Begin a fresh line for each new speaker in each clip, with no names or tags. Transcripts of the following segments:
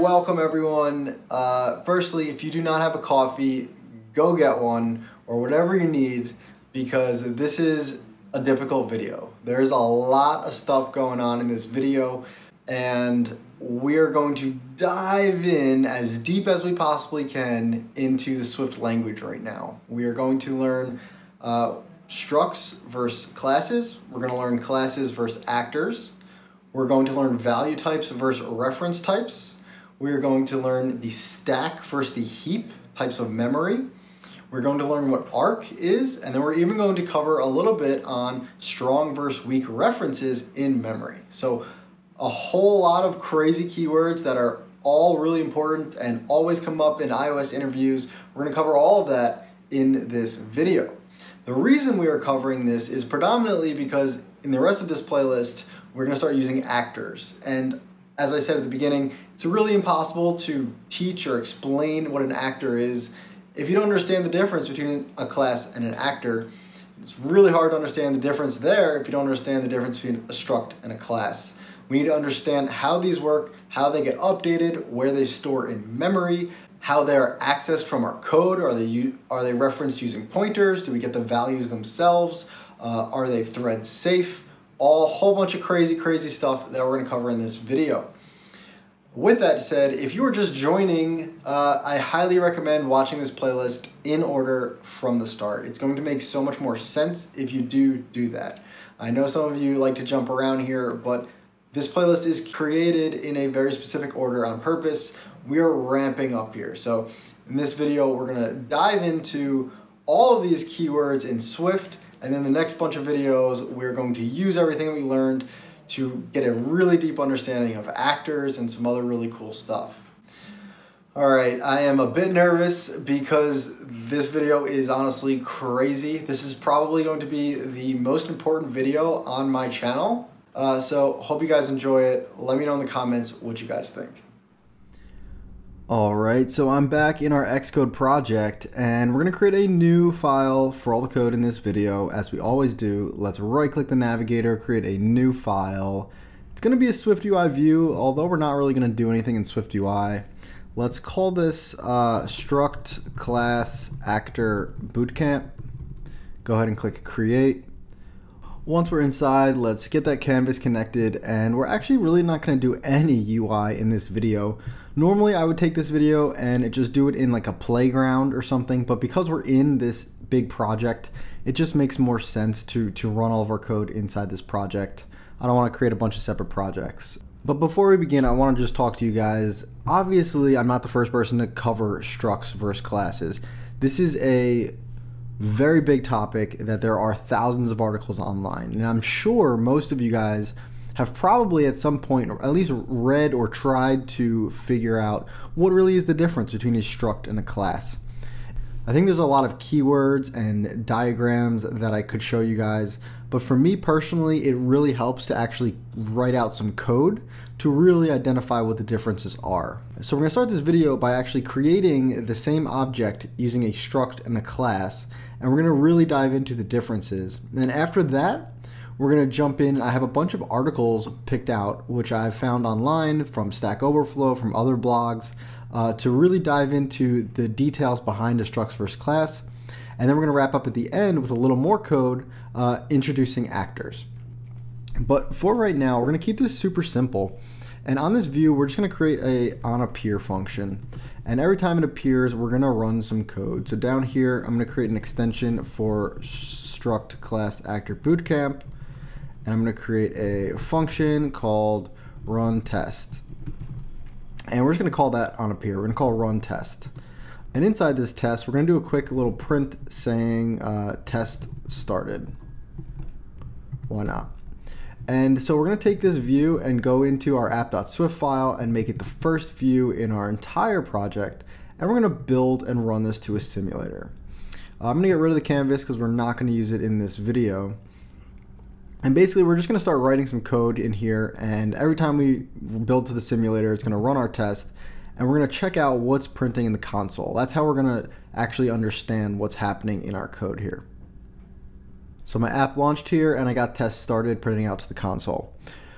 welcome everyone. Firstly, if you do not have a coffee, go get one or whatever you need, because this is a difficult video. There's a lot of stuff going on in this video, and we're going to dive in as deep as we possibly can into the Swift language right now. We are going to learn structs versus classes. We're going to learn classes versus actors. We're going to learn value types versus reference types. We're going to learn the stack versus the heap types of memory. We're going to learn what arc is, and then we're even going to cover a little bit on strong versus weak references in memory. So a whole lot of crazy keywords that are all really important and always come up in iOS interviews. We're going to cover all of that in this video. The reason we are covering this is predominantly because in the rest of this playlist, we're going to start using actors. And as I said at the beginning, it's really impossible to teach or explain what an actor is if you don't understand the difference between a class and an actor. It's really hard to understand the difference there if you don't understand the difference between a struct and a class. We need to understand how these work, how they get updated, where they store in memory, how they're accessed from our code. Are they referenced using pointers? Do we get the values themselves? Are they thread safe? A whole bunch of crazy stuff that we're going to cover in this video. With that said, if you are just joining, I highly recommend watching this playlist in order from the start. It's going to make so much more sense if you do that. I know some of you like to jump around here, but this playlist is created in a very specific order on purpose. We are ramping up here. So in this video, we're going to dive into all of these keywords in Swift, and then the next bunch of videos, we're going to use everything we learned to get a really deep understanding of actors and some other really cool stuff. All right, I am a bit nervous because this video is honestly crazy. This is probably going to be the most important video on my channel. So hope you guys enjoy it. Let me know in the comments what you guys think. Alright, so I'm back in our Xcode project, and we're going to create a new file for all the code in this video, as we always do. Let's right-click the navigator, create a new file. It's going to be a Swift UI view, although we're not really going to do anything in Swift UI. Let's call this Struct Class Actor Bootcamp. Go ahead and click Create. Once we're inside, let's get that canvas connected, and we're actually really not going to do any UI in this video. Normally I would take this video and just do it in like a playground or something, but because we're in this big project, it just makes more sense to run all of our code inside this project. I don't want to create a bunch of separate projects. But before we begin, I want to just talk to you guys. Obviously, I'm not the first person to cover structs versus classes. This is a very big topic that there are thousands of articles online, and I'm sure most of you guys have probably at some point or at least read or tried to figure out what really is the difference between a struct and a class. I think there's a lot of keywords and diagrams that I could show you guys, but for me personally, it really helps to actually write out some code to really identify what the differences are. So we're going to start this video by actually creating the same object using a struct and a class, and we're going to really dive into the differences. And then after that, we're going to jump in. I have a bunch of articles picked out, which I've found online from Stack Overflow, from other blogs, to really dive into the details behind a structs versus class. And then we're going to wrap up at the end with a little more code introducing actors. But for right now, we're going to keep this super simple. And on this view, we're just going to create a onAppear function. And every time it appears, we're going to run some code. So down here, I'm going to create an extension for struct class actor bootcamp. And I'm going to create a function called run test. And we're just going to call that onAppear. We're going to call run test. And inside this test, we're going to do a quick little print saying test started. Why not? And so we're going to take this view and go into our app.swift file and make it the first view in our entire project. And we're going to build and run this to a simulator. I'm going to get rid of the canvas because we're not going to use it in this video. And basically, we're just going to start writing some code in here, and every time we build to the simulator, it's going to run our test, and we're going to check out what's printing in the console. That's how we're going to actually understand what's happening in our code here. So my app launched here, and I got test started printing out to the console.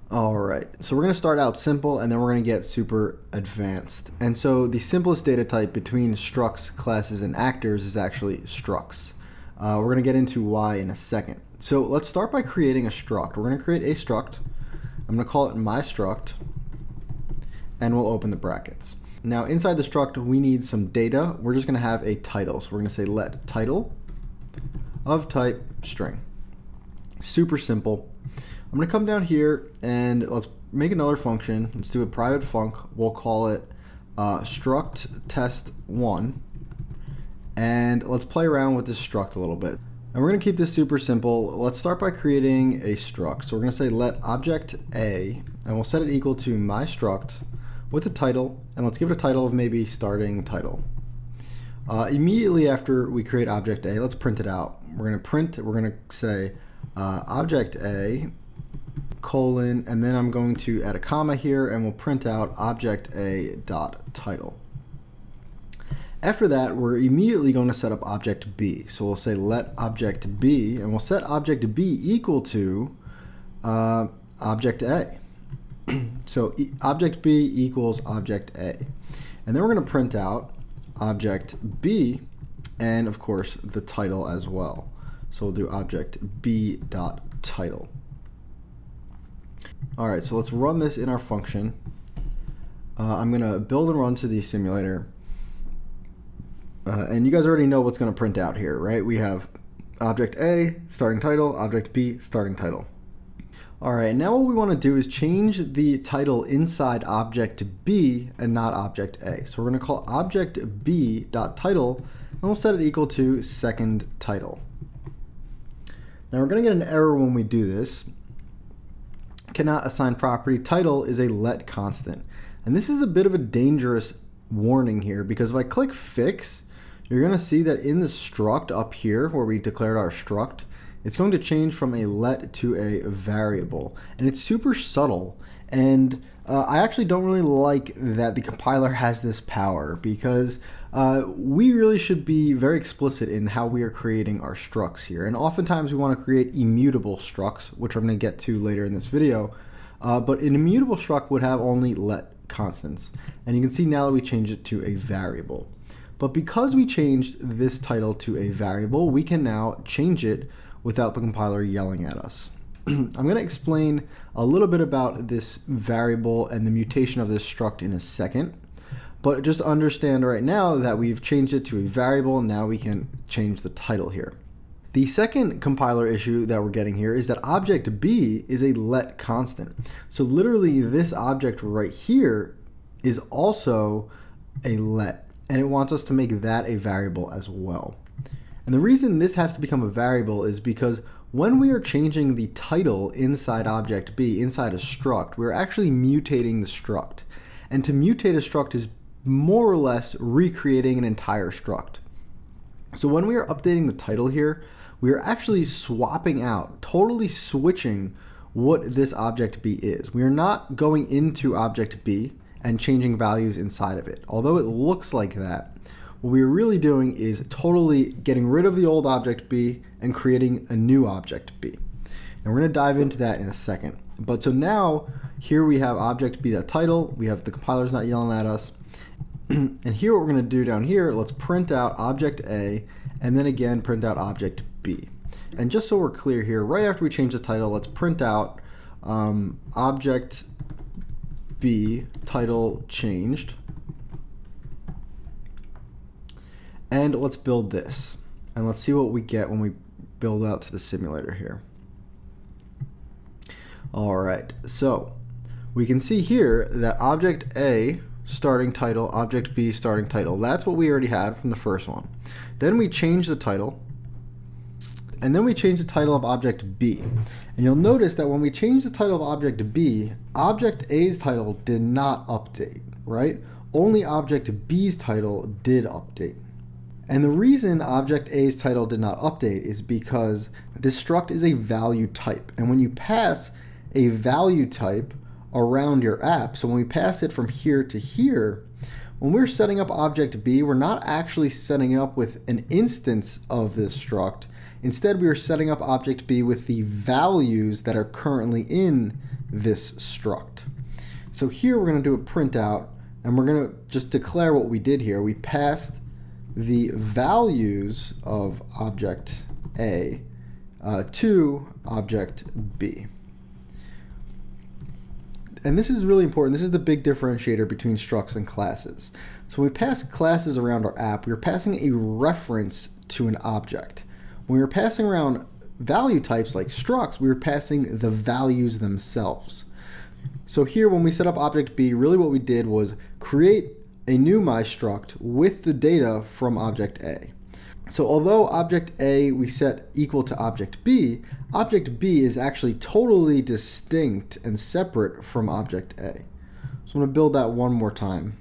All right, so we're going to start out simple and then we're going to get super advanced. And so the simplest data type between structs, classes, and actors is actually structs. We're going to get into why in a second. So let's start by creating a struct. We're going to create a struct. I'm going to call it my struct, and we'll open the brackets. Now inside the struct, we need some data. We're just going to have a title. So we're going to say let title of type string. Super simple. I'm going to come down here and let's make another function. Let's do a private func. We'll call it struct test1. And let's play around with this struct a little bit. And we're going to keep this super simple. Let's start by creating a struct. So we're going to say let object A, and we'll set it equal to my struct with a title, and let's give it a title of maybe starting title. Immediately after we create object A, let's print it out. We're going to say object A colon, and then I'm going to add a comma here, and we'll print out object A dot title. After that, we're immediately going to set up object B. So we'll say let object B, and we'll set object B equal to object A. So object B equals object A. And then we're going to print out object B, and of course the title as well. So we'll do object B dot title. All right, so let's run this in our function. I'm going to build and run to the simulator. And you guys already know what's going to print out here, right? We have object A, starting title, object B, starting title. All right, now what we want to do is change the title inside object B and not object A. So we're going to call object B dot title, and we'll set it equal to second title. Now we're going to get an error when we do this. Cannot assign property. Title is a let constant. And this is a bit of a dangerous warning here, because if I click fix, you're going to see that in the struct up here where we declared our struct, it's going to change from a let to a variable. And it's super subtle. And I actually don't really like that the compiler has this power, because we really should be very explicit in how we are creating our structs here. And oftentimes we want to create immutable structs, which I'm going to get to later in this video. But an immutable struct would have only let constants. And you can see now that we changed it to a variable. But because we changed this title to a variable, we can now change it without the compiler yelling at us. I'm going to explain a little bit about this variable and the mutation of this struct in a second. But just understand right now that we've changed it to a variable, now we can change the title here. The second compiler issue that we're getting here is that object B is a let constant. So literally this object right here is also a let, and it wants us to make that a variable as well. And the reason this has to become a variable is because when we are changing the title inside object B, inside a struct, we're actually mutating the struct. And to mutate a struct is more or less recreating an entire struct. So when we are updating the title here, we are actually swapping out, totally switching what this object B is. We are not going into object B and changing values inside of it. Although it looks like that, what we're really doing is totally getting rid of the old object B and creating a new object B. And we're going to dive into that in a second. But so now here we have object B, that title, we have the compiler's not yelling at us. And here what we're going to do down here, let's print out object A, and then again print out object B. And just so we're clear here, right after we change the title, let's print out object B title changed. And let's build this. And let's see what we get when we build out to the simulator here. All right, so we can see here that object A starting title, object B starting title. That's what we already had from the first one. Then we change the title, and then we change the title of object B. And you'll notice that when we change the title of object B, object A's title did not update, right? Only object B's title did update. And the reason object A's title did not update is because this struct is a value type. And when you pass a value type around your app, so when we pass it from here to here, when we're setting up object B, we're not actually setting it up with an instance of this struct. Instead, we are setting up object B with the values that are currently in this struct. So here we're going to do a printout, and we're going to just declare what we did here. We passed the values of object A to object B. And this is really important. This is the big differentiator between structs and classes. So when we pass classes around our app, we're passing a reference to an object. When we were passing around value types like structs, we were passing the values themselves. So here when we set up object B, really what we did was create a new myStruct with the data from object A. So although object A we set equal to object B is actually totally distinct and separate from object A. So I'm going to build that one more time.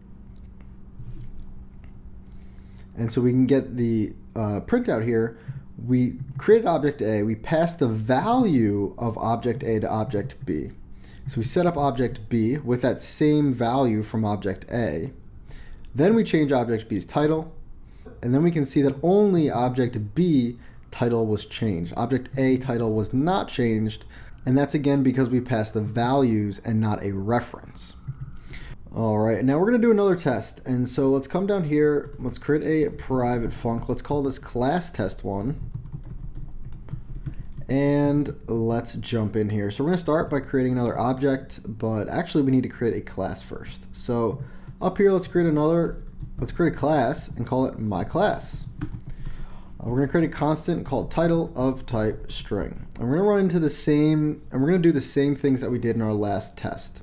And so we can get the printout here. We created object A, we passed the value of object A to object B. So we set up object B with that same value from object A. Then we change object B's title, and then we can see that only object B title was changed. Object A title was not changed, and that's again because we passed the values and not a reference. All right, now we're going to do another test. And so let's come down here, let's create a private func. Let's call this class test1. And let's jump in here. So we're going to start by creating another object, but actually we need to create a class first. So up here, let's create a class and call it myClass. We're going to create a constant called title of type string. And we're going to run into the same, and we're going to do the same things that we did in our last test.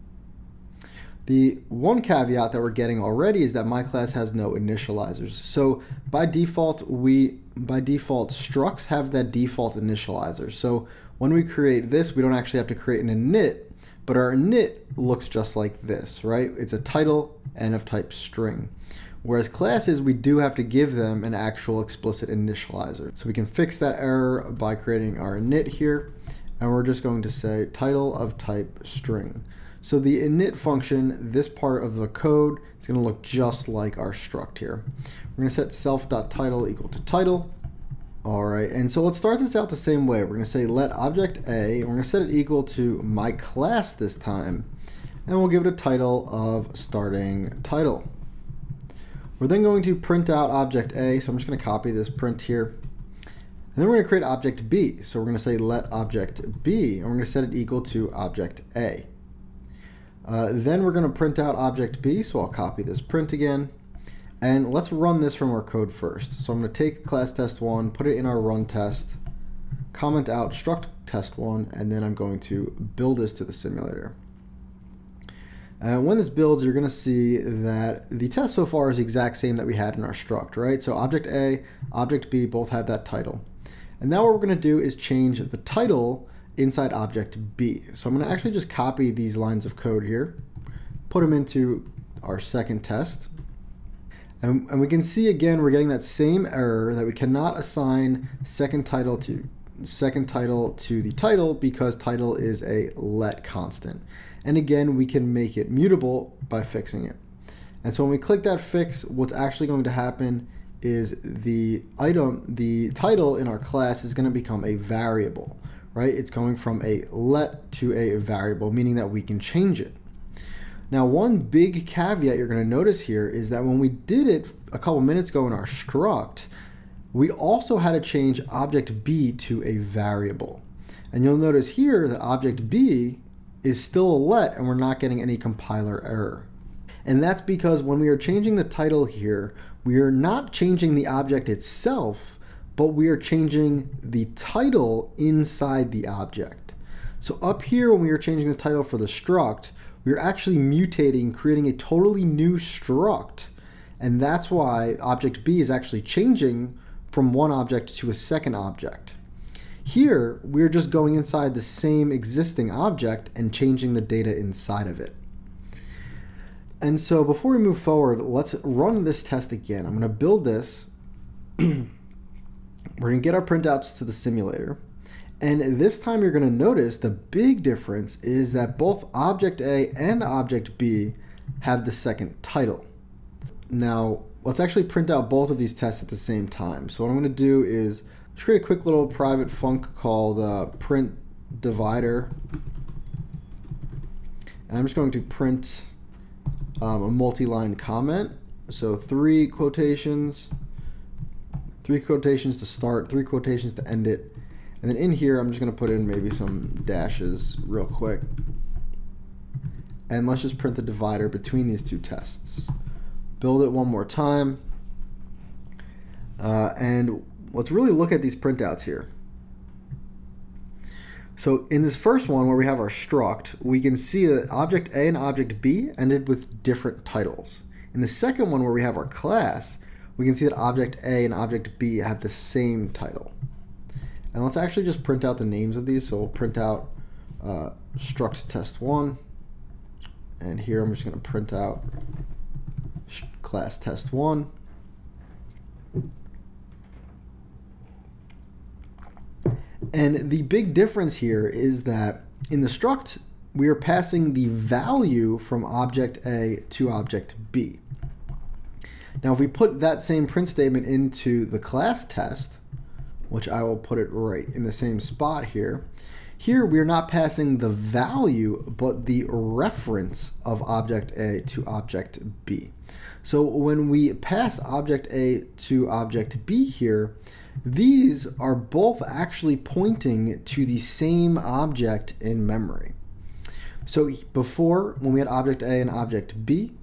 The one caveat that we're getting already is that myClass has no initializers. So by default, structs have that default initializer. So when we create this, we don't actually have to create an init, but our init looks just like this, right? It's a title and of type string. Whereas classes, we do have to give them an actual explicit initializer. So we can fix that error by creating our init here, and we're just going to say title of type string. So the init function, this part of the code, is going to look just like our struct here. We're going to set self.title equal to title. All right, and so let's start this out the same way. We're going to say let object A, and we're going to set it equal to myClass this time, and we'll give it a title of starting title. We're then going to print out object A, so I'm just going to copy this print here. And then we're going to create object B. So we're going to say let object B, and we're going to set it equal to object A. Then we're going to print out object B, so I'll copy this print again. And let's run this from our code first. So I'm going to take class test1, put it in our run test, comment out struct test1, and then I'm going to build this to the simulator. And when this builds, you're going to see that the test so far is the exact same that we had in our struct, right? So object A, object B both have that title. And now what we're going to do is change the title inside object B. So I'm going to actually just copy these lines of code here, put them into our second test. And we can see again, we're getting that same error that we cannot assign second title to the title because title is a let constant. And again, we can make it mutable by fixing it. And so when we click that fix, what's actually going to happen is the title in our class is going to become a variable, right? It's going from a let to a variable, meaning that we can change it. Now, one big caveat you're going to notice here is that when we did it a couple minutes ago in our struct, we also had to change object B to a variable. And you'll notice here that object B is still a let and we're not getting any compiler error. And that's because when we are changing the title here, we are not changing the object itself, but we are changing the title inside the object. So up here, when we are changing the title for the struct, we're actually mutating, creating a totally new struct. And that's why object B is actually changing from one object to a second object. Here, we're just going inside the same existing object and changing the data inside of it. And so before we move forward, let's run this test again. I'm going to build this. We're going to get our printouts to the simulator. And this time you're going to notice the big difference is that both object A and object B have the second title. Now, let's actually print out both of these tests at the same time. So what I'm going to do is just create a quick little private func called print divider. And I'm just going to print a multi-line comment. So 3 quotations to start, 3 quotations to end it. And then in here, I'm just going to put in maybe some dashes real quick. And let's just print the divider between these 2 tests. Build it one more time. And let's really look at these printouts here. So in this first one where we have our struct, we can see that object A and object B ended with different titles. In the second one where we have our class, we can see that object A and object B have the same title. And let's actually just print out the names of these. So we'll print out struct test 1. And here I'm just going to print out class test 1. And the big difference here is that in the struct, we are passing the value from object A to object B. Now, if we put that same print statement into the class test, which I will put it right in the same spot here, here we are not passing the value, but the reference of object A to object B. So when we pass object A to object B here, these are both actually pointing to the same object in memory. So before, when we had object A and object B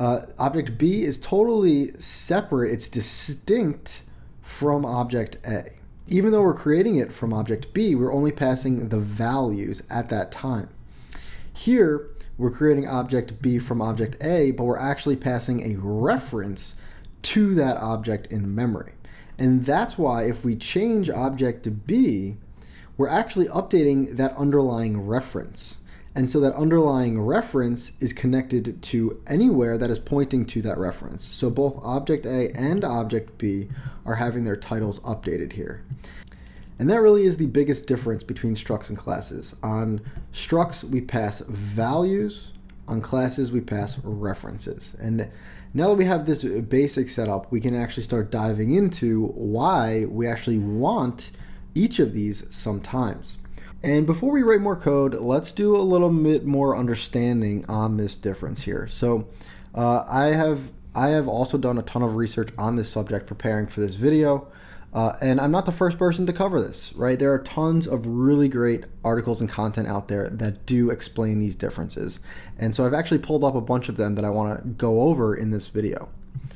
is totally separate. It's distinct from object A. Even though we're creating it from object B, we're only passing the values at that time. Here, we're creating object B from object A, but we're actually passing a reference to that object in memory. And that's why if we change object B, we're actually updating that underlying reference. And so that underlying reference is connected to anywhere that is pointing to that reference. So both object A and object B are having their titles updated here. And that really is the biggest difference between structs and classes. On structs, we pass values. On classes, we pass references. And now that we have this basic setup, we can actually start diving into why we actually want each of these sometimes. And before we write more code, let's do a little bit more understanding on this difference here. So I have also done a ton of research on this subject preparing for this video. And I'm not the first person to cover this, right? There are tons of really great articles and content out there that do explain these differences. And so I've actually pulled up a bunch of them that I want to go over in this video.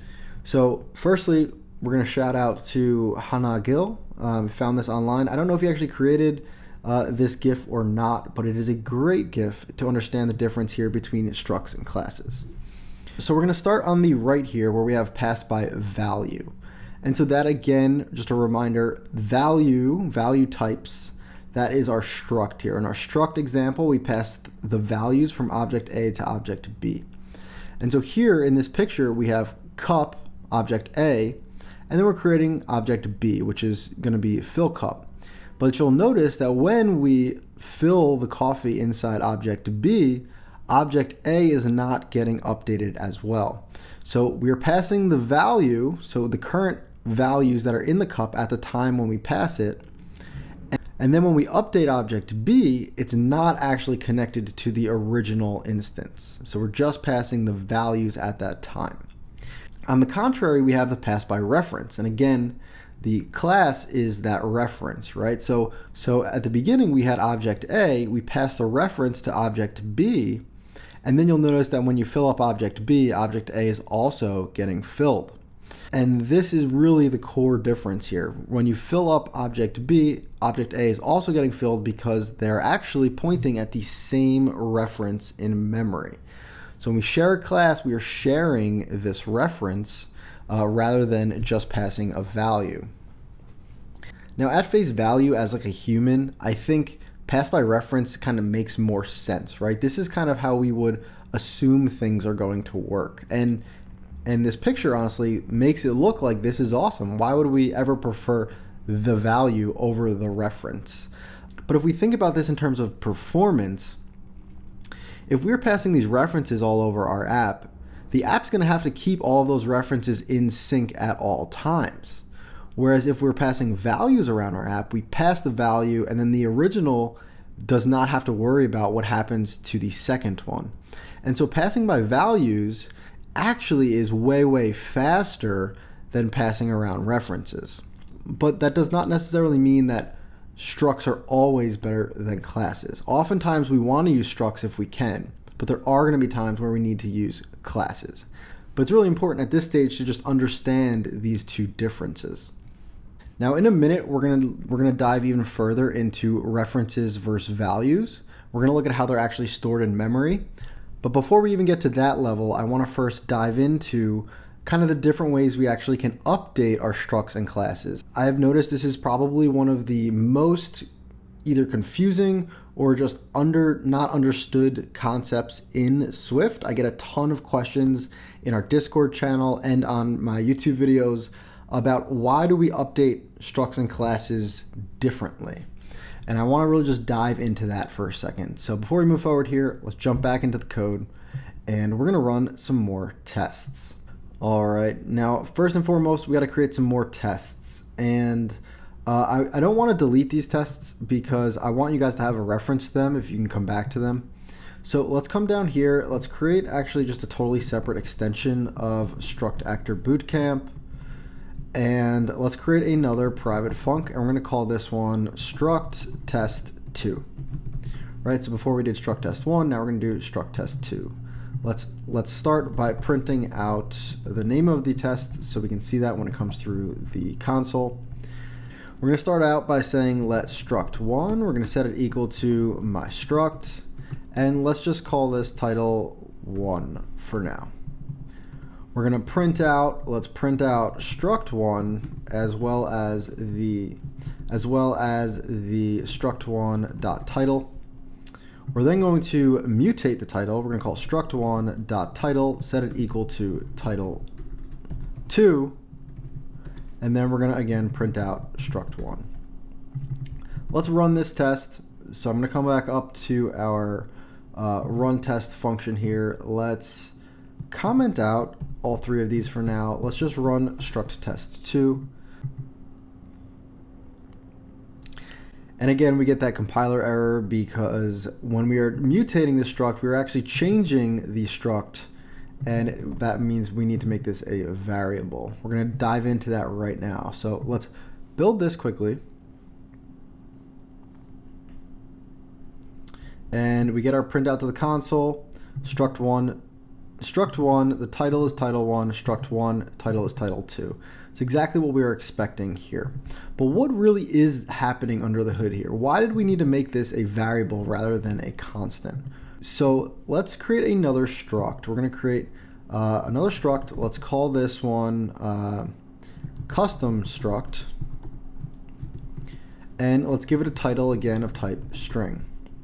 So firstly, we're going to shout out to Hannah Gill. Found this online. I don't know if he actually created this GIF or not, but it is a great GIF to understand the difference here between structs and classes. So we're going to start on the right here where we have pass by value. And so that, again, just a reminder, value types, that is our struct here. In our struct example, we passed the values from object A to object B. And so here in this picture, we have cup, object A, and then we're creating object B, which is going to be fill cup. But you'll notice that when we fill the coffee inside object B, object A is not getting updated as well. So we're passing the value, so the current values that are in the cup at the time when we pass it. And then when we update object B, it's not actually connected to the original instance. So we're just passing the values at that time. On the contrary, we have the pass by reference. And again, the class is that reference, right? So at the beginning, we had object A, we passed the reference to object B, and then you'll notice that when you fill up object B, object A is also getting filled. And this is really the core difference here. When you fill up object B, object A is also getting filled because they're actually pointing at the same reference in memory. So when we share a class, we are sharing this reference rather than just passing a value. Now at face value as like a human, I think pass by reference kind of makes more sense, right? This is kind of how we would assume things are going to work. And this picture honestly makes it look like this is awesome. Why would we ever prefer the value over the reference? But if we think about this in terms of performance, if we're passing these references all over our app, the app's going to have to keep all of those references in sync at all times. Whereas if we're passing values around our app, we pass the value and then the original does not have to worry about what happens to the second one. And so passing by values actually is way faster than passing around references. But that does not necessarily mean that structs are always better than classes. Oftentimes we want to use structs if we can, but there are going to be times where we need to use classes. But it's really important at this stage to just understand these two differences. Now in a minute, we're gonna dive even further into references versus values. We're gonna look at how they're actually stored in memory. But before we even get to that level, I wanna first dive into kind of the different ways we actually can update our structs and classes. I have noticed this is probably one of the most either confusing or just not understood concepts in Swift. I get a ton of questions in our Discord channel and on my YouTube videos about why do we update structs and classes differently. And I want to really just dive into that for a second. So before we move forward here, let's jump back into the code and we're going to run some more tests. All right, now first and foremost, we got to create some more tests. And I don't want to delete these tests because I want you guys to have a reference to them if you can come back to them. So let's come down here. Let's create actually just a totally separate extension of Struct Actor Bootcamp. And let's create another private func, and we're going to call this one Struct Test 2. Right, so before we did Struct Test 1, now we're going to do Struct Test 2. Let's start by printing out the name of the test so we can see that when it comes through the console. We're going to start out by saying let struct1, we're going to set it equal to my struct, and let's just call this title 1 for now. We're going to print out, let's print out struct1 as well as the struct1.title. We're then going to mutate the title. We're going to call struct1.title, set it equal to title2, and then we're going to again print out struct1. Let's run this test. So I'm going to come back up to our run test function here. Let's comment out all three of these for now. Let's just run struct test 2. And again, we get that compiler error because when we are mutating the struct, we're actually changing the struct, and that means we need to make this a variable. We're going to dive into that right now. So let's build this quickly. And we get our printout to the console, struct1, the title is title1, struct1, title is title2. It's exactly what we were expecting here. But what really is happening under the hood here? Why did we need to make this a variable rather than a constant? So let's create another struct. We're going to create another struct. Let's call this one custom struct. And let's give it a title again of type string.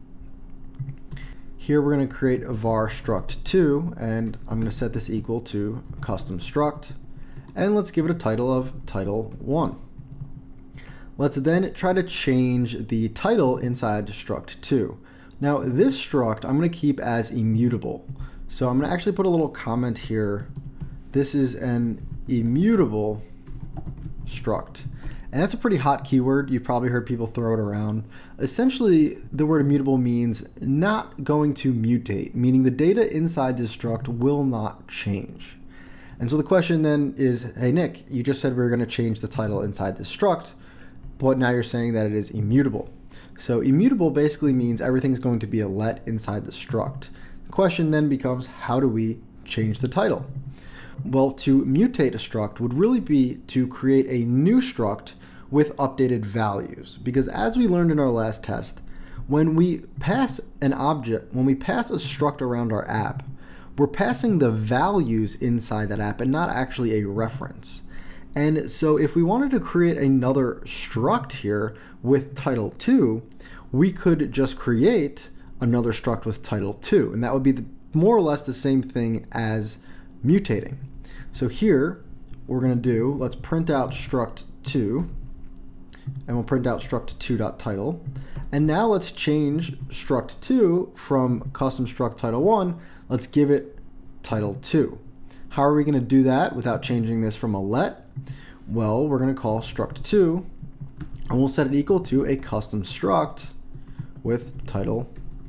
Here we're going to create a var struct2, and I'm going to set this equal to custom struct, and let's give it a title of title1. Let's then try to change the title inside struct2. Now this struct I'm going to keep as immutable. So I'm going to actually put a little comment here. This is an immutable struct. And that's a pretty hot keyword. You've probably heard people throw it around. Essentially, the word immutable means not going to mutate, meaning the data inside this struct will not change. And so the question then is, hey Nick, you just said we were going to change the title inside this struct, but now you're saying that it is immutable. So immutable basically means everything's going to be a let inside the struct. The question then becomes, how do we change the title? Well, to mutate a struct would really be to create a new struct with updated values. Because as we learned in our last test, when we pass an object, when we pass a struct around our app, we're passing the values inside that app and not actually a reference. And so if we wanted to create another struct here with title2, we could just create another struct with title2, and that would be more or less the same thing as mutating. So here, we're going to do, let's print out struct2, and we'll print out struct2.title. And now let's change struct2 from custom struct title1, let's give it title2. How are we going to do that without changing this from a let? Well, we're going to call struct2, and we'll set it equal to a custom struct with title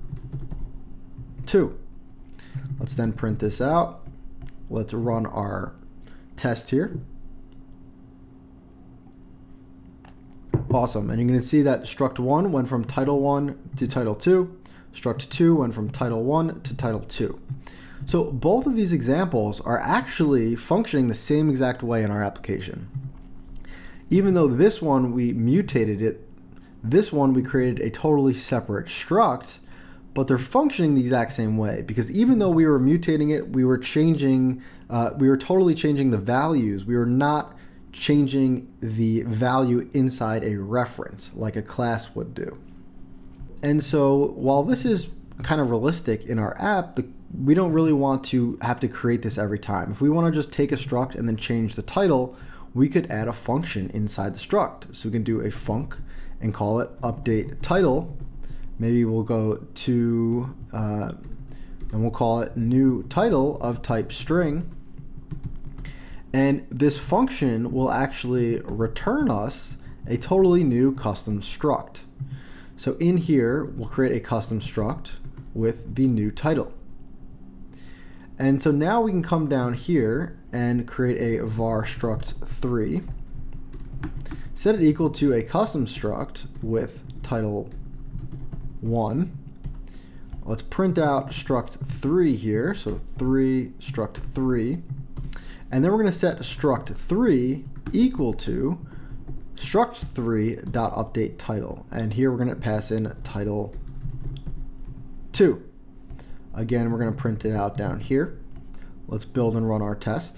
2. Let's then print this out. Let's run our test here. Awesome, and you're going to see that struct 1 went from title 1 to title 2. Struct 2 went from title 1 to title 2. So both of these examples are actually functioning the same exact way in our application. Even though this one we mutated it, this one we created a totally separate struct, but they're functioning the exact same way, because even though we were mutating it, we were totally changing the values. We were not changing the value inside a reference like a class would do. And so while this is kind of realistic in our app, we don't really want to have to create this every time. If we want to just take a struct and then change the title, we could add a function inside the struct. So we can do a func and call it update title. Maybe we'll go to, and we'll call it new title of type string. And this function will actually return us a totally new custom struct. So in here, we'll create a custom struct with the new title. And so now we can come down here and create a var struct 3, set it equal to a custom struct with title 1. Let's print out struct 3 here, so 3 struct 3. And then we're going to set struct 3 equal to struct3.update title. And here we're going to pass in title 2. Again, we're going to print it out down here. Let's build and run our test.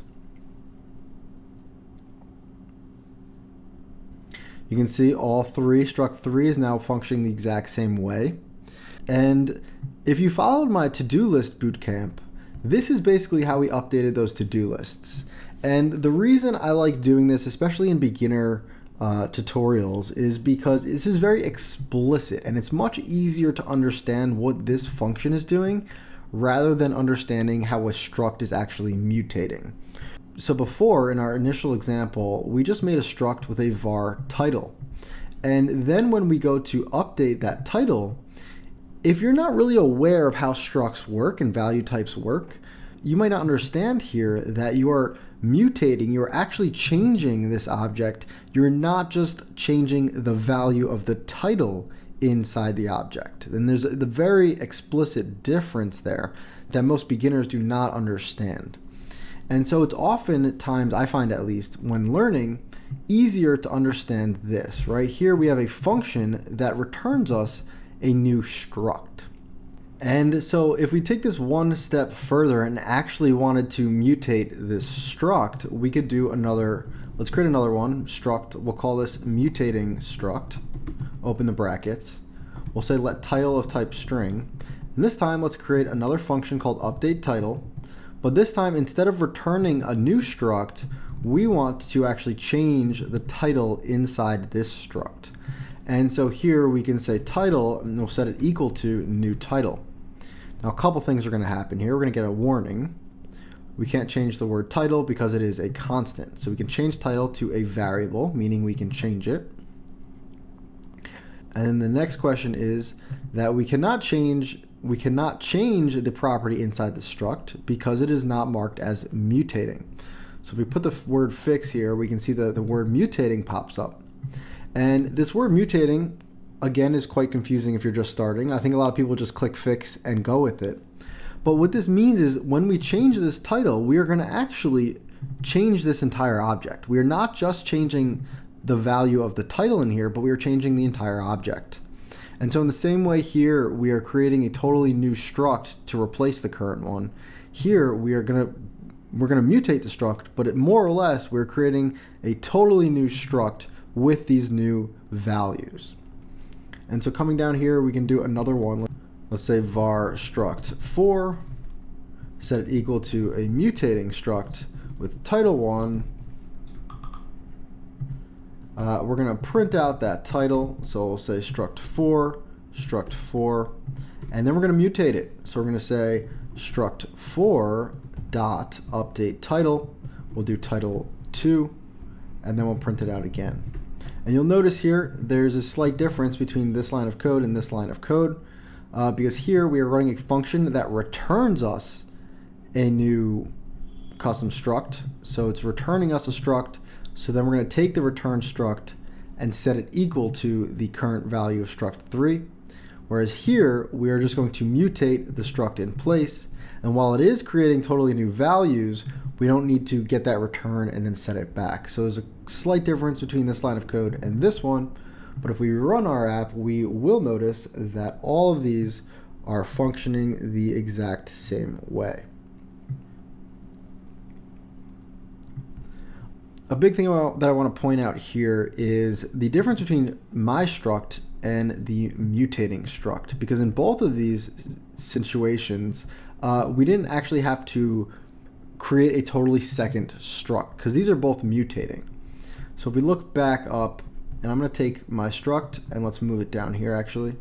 You can see all three, struct 3 is now functioning the exact same way. And if you followed my to-do list bootcamp, this is basically how we updated those to-do lists. And the reason I like doing this, especially in beginner tutorials, is because this is very explicit and it's much easier to understand what this function is doing rather than understanding how a struct is actually mutating. So before, in our initial example, we just made a struct with a var title. And then when we go to update that title, if you're not really aware of how structs work and value types work, you might not understand here that you are mutating, you're actually changing this object. You're not just changing the value of the title inside the object. And there's the very explicit difference there that most beginners do not understand. And so it's often at times, I find at least, when learning, easier to understand this. Right here we have a function that returns us a new struct. And so if we take this one step further and actually wanted to mutate this struct, we could do another, let's create another one, struct, we'll call this mutating struct, open the brackets. We'll say let title of type string. And this time let's create another function called update title. But this time, instead of returning a new struct, we want to actually change the title inside this struct. And so here we can say title, and we'll set it equal to new title. Now a couple things are going to happen here. We're going to get a warning. We can't change the word title because it is a constant. So we can change title to a variable, meaning we can change it. And then the next question is that we cannot change the property inside the struct because it is not marked as mutating. So if we put the word fix here, we can see that the word mutating pops up. And this word mutating, again, is quite confusing if you're just starting. I think a lot of people just click fix and go with it. But what this means is when we change this title, we are going to actually change this entire object. We are not just changing the value of the title in here, but we are changing the entire object. And so in the same way here, we are creating a totally new struct to replace the current one. Here, we're gonna mutate the struct, but more or less, we're creating a totally new struct with these new values. And so coming down here, we can do another one. Let's say var struct 4, set it equal to a mutating struct with title 1. We're going to print out that title, so we'll say struct 4, and then we're going to mutate it. So we're going to say struct 4 dot update title. We'll do title 2, and then we'll print it out again. And you'll notice here there's a slight difference between this line of code and this line of code because here we are running a function that returns us a new custom struct. So it's returning us a struct. So then we're going to take the return struct and set it equal to the current value of struct 3. Whereas here we are just going to mutate the struct in place. And while it is creating totally new values, we don't need to get that return and then set it back. So there's a slight difference between this line of code and this one. But if we run our app, we will notice that all of these are functioning the exact same way. A big thing that I want to point out here is the difference between my struct and the mutating struct, because in both of these situations, we didn't actually have to create a totally second struct because these are both mutating. So if we look back up, and I'm going to take my struct and let's move it down here actually.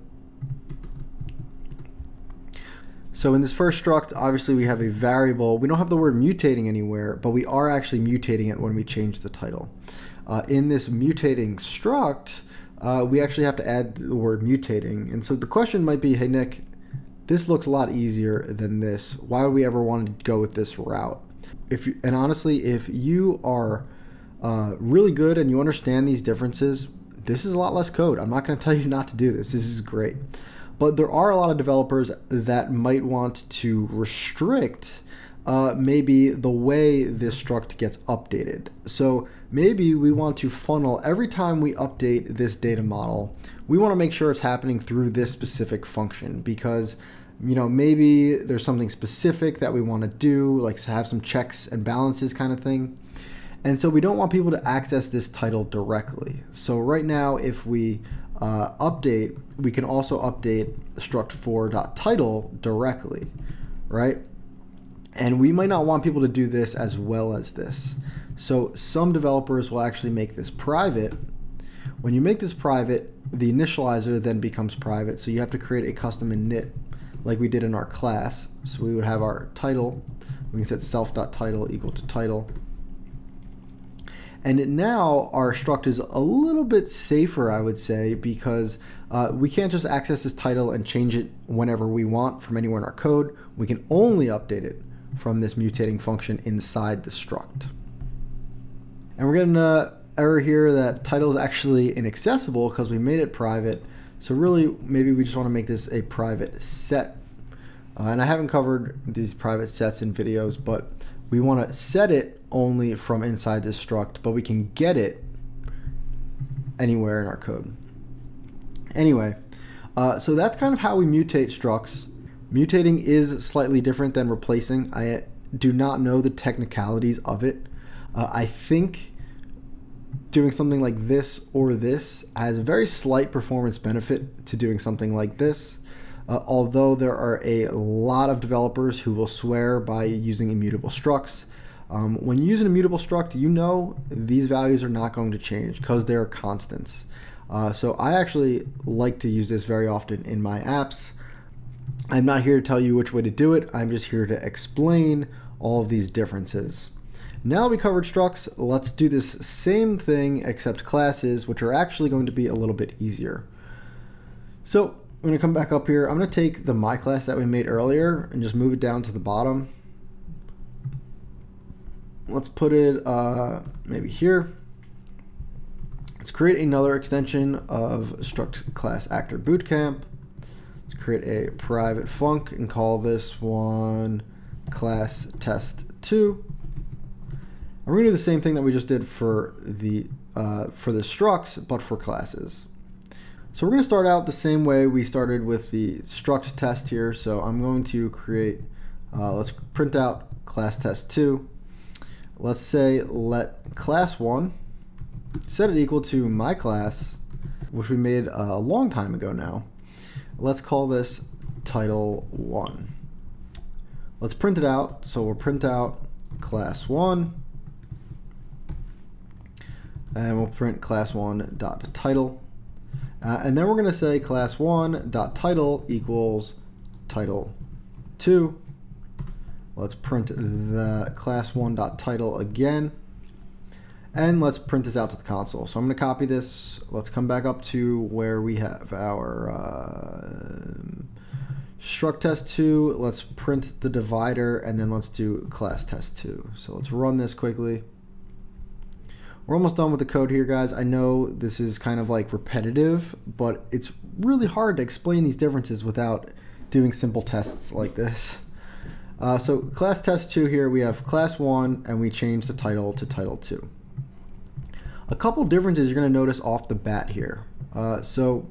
So in this first struct, obviously we have a variable. We don't have the word mutating anywhere, but we are actually mutating it when we change the title. In this mutating struct, we actually have to add the word mutating. And so the question might be, hey Nick, this looks a lot easier than this. Why would we ever want to go with this route? And honestly, if you are really good and you understand these differences, this is a lot less code. I'm not going to tell you not to do this. This is great. But there are a lot of developers that might want to restrict maybe the way this struct gets updated. So maybe we want to funnel every time we update this data model. We want to make sure it's happening through this specific function because maybe there's something specific that we want to do, like have some checks and balances kind of thing. And so we don't want people to access this title directly. So right now, if we update, we can also update struct4.title directly, right? And we might not want people to do this as well as this. So some developers will actually make this private. When you make this private, the initializer then becomes private. So you have to create a custom init like we did in our class. So we would have our title. We can set self.title equal to title. And now our struct is a little bit safer, I would say, because we can't just access this title and change it whenever we want from anywhere in our code. We can only update it from this mutating function inside the struct. And we're getting an error here that title is actually inaccessible because we made it private. So really, maybe we just want to make this a private set. And I haven't covered these private sets in videos, but we want to set it only from inside this struct, but we can get it anywhere in our code. Anyway, so that's kind of how we mutate structs. Mutating is slightly different than replacing. I do not know the technicalities of it. I think doing something like this or this has a very slight performance benefit to doing something like this. Although there are a lot of developers who will swear by using immutable structs. When you use an immutable struct, these values are not going to change because they're constants. So I actually like to use this very often in my apps. I'm not here to tell you which way to do it. I'm just here to explain all of these differences. Now that we covered structs, let's do this same thing except classes, which are actually going to be a little bit easier. So I'm going to come back up here. I'm going to take the my class that we made earlier and just move it down to the bottom. Let's put it maybe here. Let's create another extension of struct class actor bootcamp. Let's create a private func and call this one class test2. And we're going to do the same thing that we just did for the structs, but for classes. So we're going to start out the same way we started with the struct test here. So I'm going to create, let's print out class test2. Let's say let class1 set it equal to my class, which we made a long time ago now. Let's call this title1. Let's print it out. So we'll print out class1, and we'll print class1.title. And then we're going to say class1.title equals title2. Let's print the class1.title again. And let's print this out to the console. So I'm going to copy this. Let's come back up to where we have our struct test2. Let's print the divider, and then let's do class test2. So let's run this quickly. We're almost done with the code here, guys. I know this is kind of like repetitive, but it's really hard to explain these differences without doing simple tests like this. So class test2 here, we have class 1, and we change the title to title 2. A couple differences you're going to notice off the bat here. So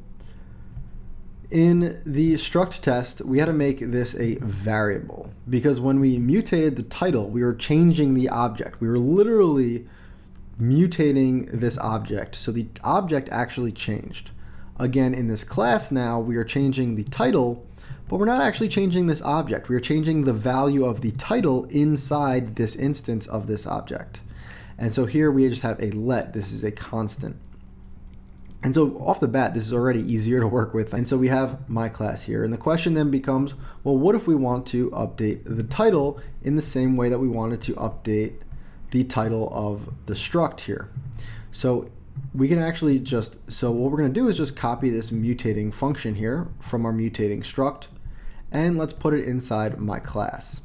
in the struct test, we had to make this a variable because when we mutated the title, we were changing the object. We were literally mutating this object, so the object actually changed. Again, in this class now, we are changing the title, but we're not actually changing this object. We are changing the value of the title inside this instance of this object. And so here we just have a let. This is a constant. And so off the bat, this is already easier to work with. And so we have my class here. And the question then becomes, well, what if we want to update the title in the same way that we wanted to update the title of the struct here? So we can actually so what we're going to do is just copy this mutating function here from our mutating struct, and let's put it inside my class.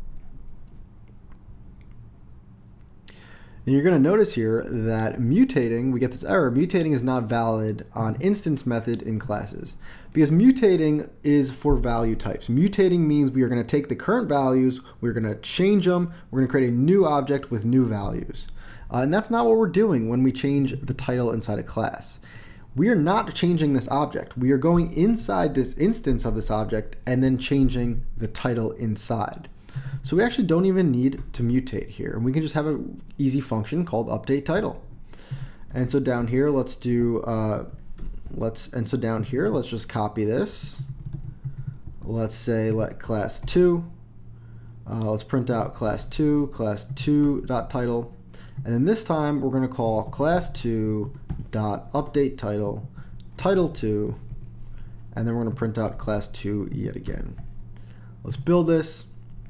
And you're going to notice here that mutating, we get this error, mutating is not valid on instance method in classes, because mutating is for value types. Mutating means we are going to take the current values, we're going to change them, we're going to create a new object with new values. And that's not what we're doing when we change the title inside a class. We are not changing this object. We are going inside this instance of this object and then changing the title inside. So we actually don't even need to mutate here. And we can just have an easy function called update title. And so down here, let's do, let's just copy this. Let's say let class 2. Let's print out class 2.title. And then this time we're going to call class 2.update title, title 2, and then we're going to print out class 2 yet again. Let's build this.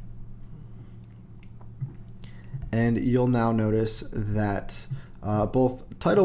And you'll now notice that both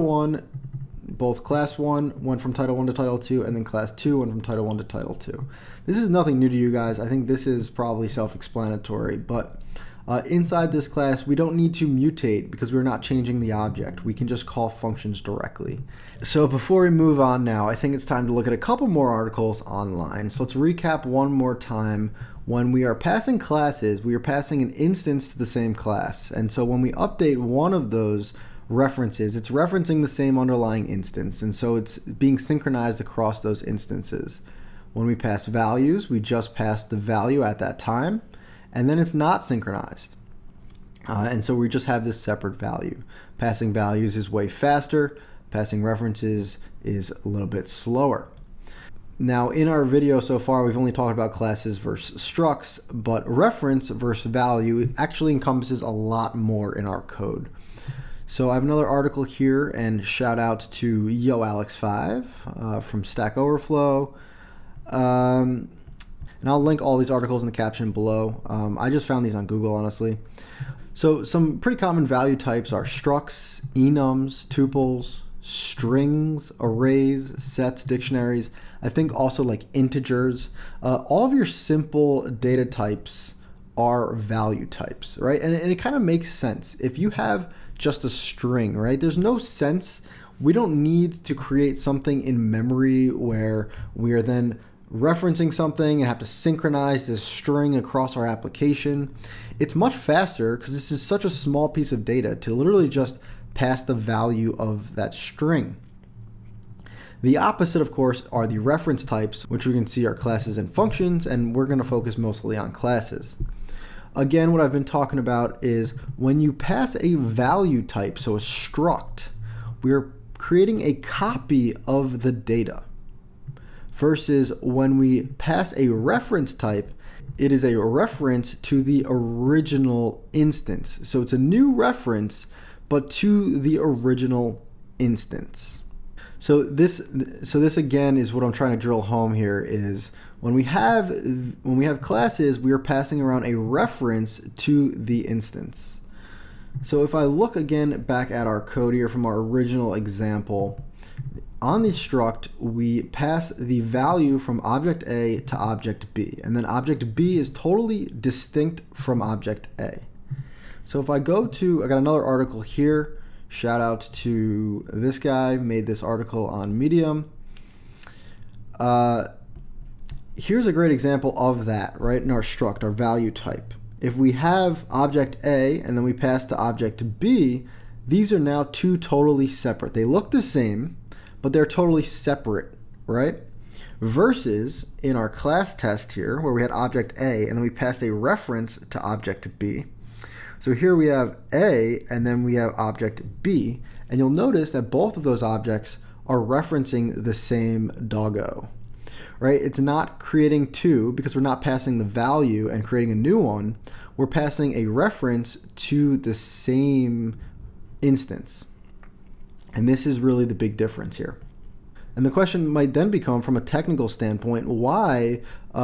class 1 went from title 1 to title 2, and then class 2 went from title 1 to title 2. This is nothing new to you guys. I think this is probably self-explanatory, but inside this class, we don't need to mutate because we're not changing the object. We can just call functions directly. So before we move on now, I think it's time to look at a couple more articles online. So let's recap one more time. When we are passing classes, we are passing an instance to the same class. And so when we update one of those references, it's referencing the same underlying instance. And so it's being synchronized across those instances. When we pass values, we just pass the value at that time, and then it's not synchronized. And so we just have this separate value. Passing values is way faster. Passing references is a little bit slower. Now, in our video so far, we've only talked about classes versus structs, but reference versus value actually encompasses a lot more in our code. So I have another article here, and shout out to YoAlex5 from Stack Overflow. And I'll link all these articles in the caption below. I just found these on Google, honestly. So some pretty common value types are structs, enums, tuples, strings, arrays, sets, dictionaries. I think also like integers. All of your simple data types are value types, right? And it kind of makes sense. If you have just a string, right, there's no sense. We don't need to create something in memory where we are then referencing something and have to synchronize this string across our application. It's much faster because this is such a small piece of data to literally just pass the value of that string. The opposite, of course, are the reference types, which we can see are classes and functions, and we're going to focus mostly on classes. Again, what I've been talking about is when you pass a value type, so a struct, we're creating a copy of the data. Versus when we pass a reference type, it is a reference to the original instance. So it's a new reference, but to the original instance. So this again is what I'm trying to drill home here is when we have classes, we are passing around a reference to the instance. So if I look again back at our code here from our original example, on the struct, we pass the value from object A to object B, and then object B is totally distinct from object A. So if I go to, I got another article here, shout out to this guy, made this article on Medium. Here's a great example of that, right, in our struct, our value type. If we have object A and then we pass to object B, these are now two totally separate. They look the same, but they're totally separate, right? Versus in our class test here, where we had object A and then we passed a reference to object B. So here we have A and then we have object B, and you'll notice that both of those objects are referencing the same doggo, right? It's not creating two because we're not passing the value and creating a new one. We're passing a reference to the same instance. And this is really the big difference here. And the question might then become, from a technical standpoint, why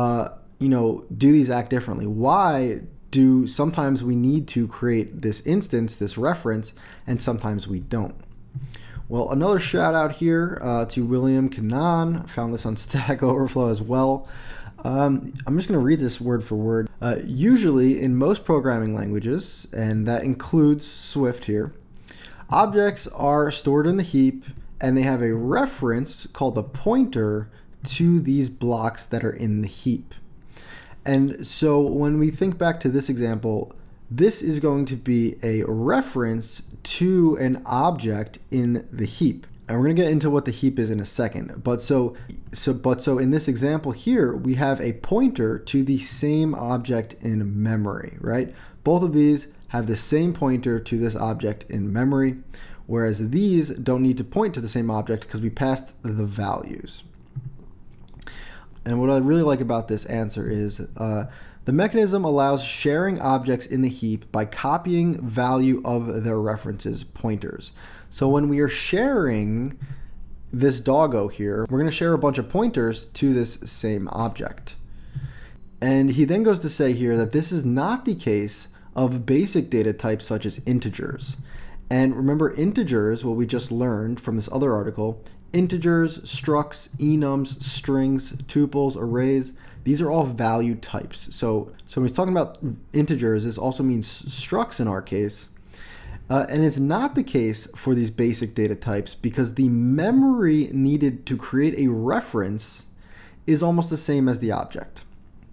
do these act differently? Why do sometimes we need to create this instance, this reference, and sometimes we don't? Well, another shout out here to William Canaan. Found this on Stack Overflow as well. I'm just going to read this word for word. Usually in most programming languages, and that includes Swift here, objects are stored in the heap and they have a reference called a pointer to these blocks that are in the heap. And so when we think back to this example, this is going to be a reference to an object in the heap. And we're going to get into what the heap is in a second. But so in this example here, we have a pointer to the same object in memory, right? Both of these have the same pointer to this object in memory, whereas these don't need to point to the same object because we passed the values. And what I really like about this answer is the mechanism allows sharing objects in the heap by copying value of their references pointers. So when we are sharing this doggo here, we're going to share a bunch of pointers to this same object. And he then goes to say here that this is not the case of basic data types such as integers. And remember, integers, what we just learned from this other article, integers, structs, enums, strings, tuples, arrays, these are all value types. So when he's talking about integers, this also means structs in our case. And it's not the case for these basic data types because the memory needed to create a reference is almost the same as the object.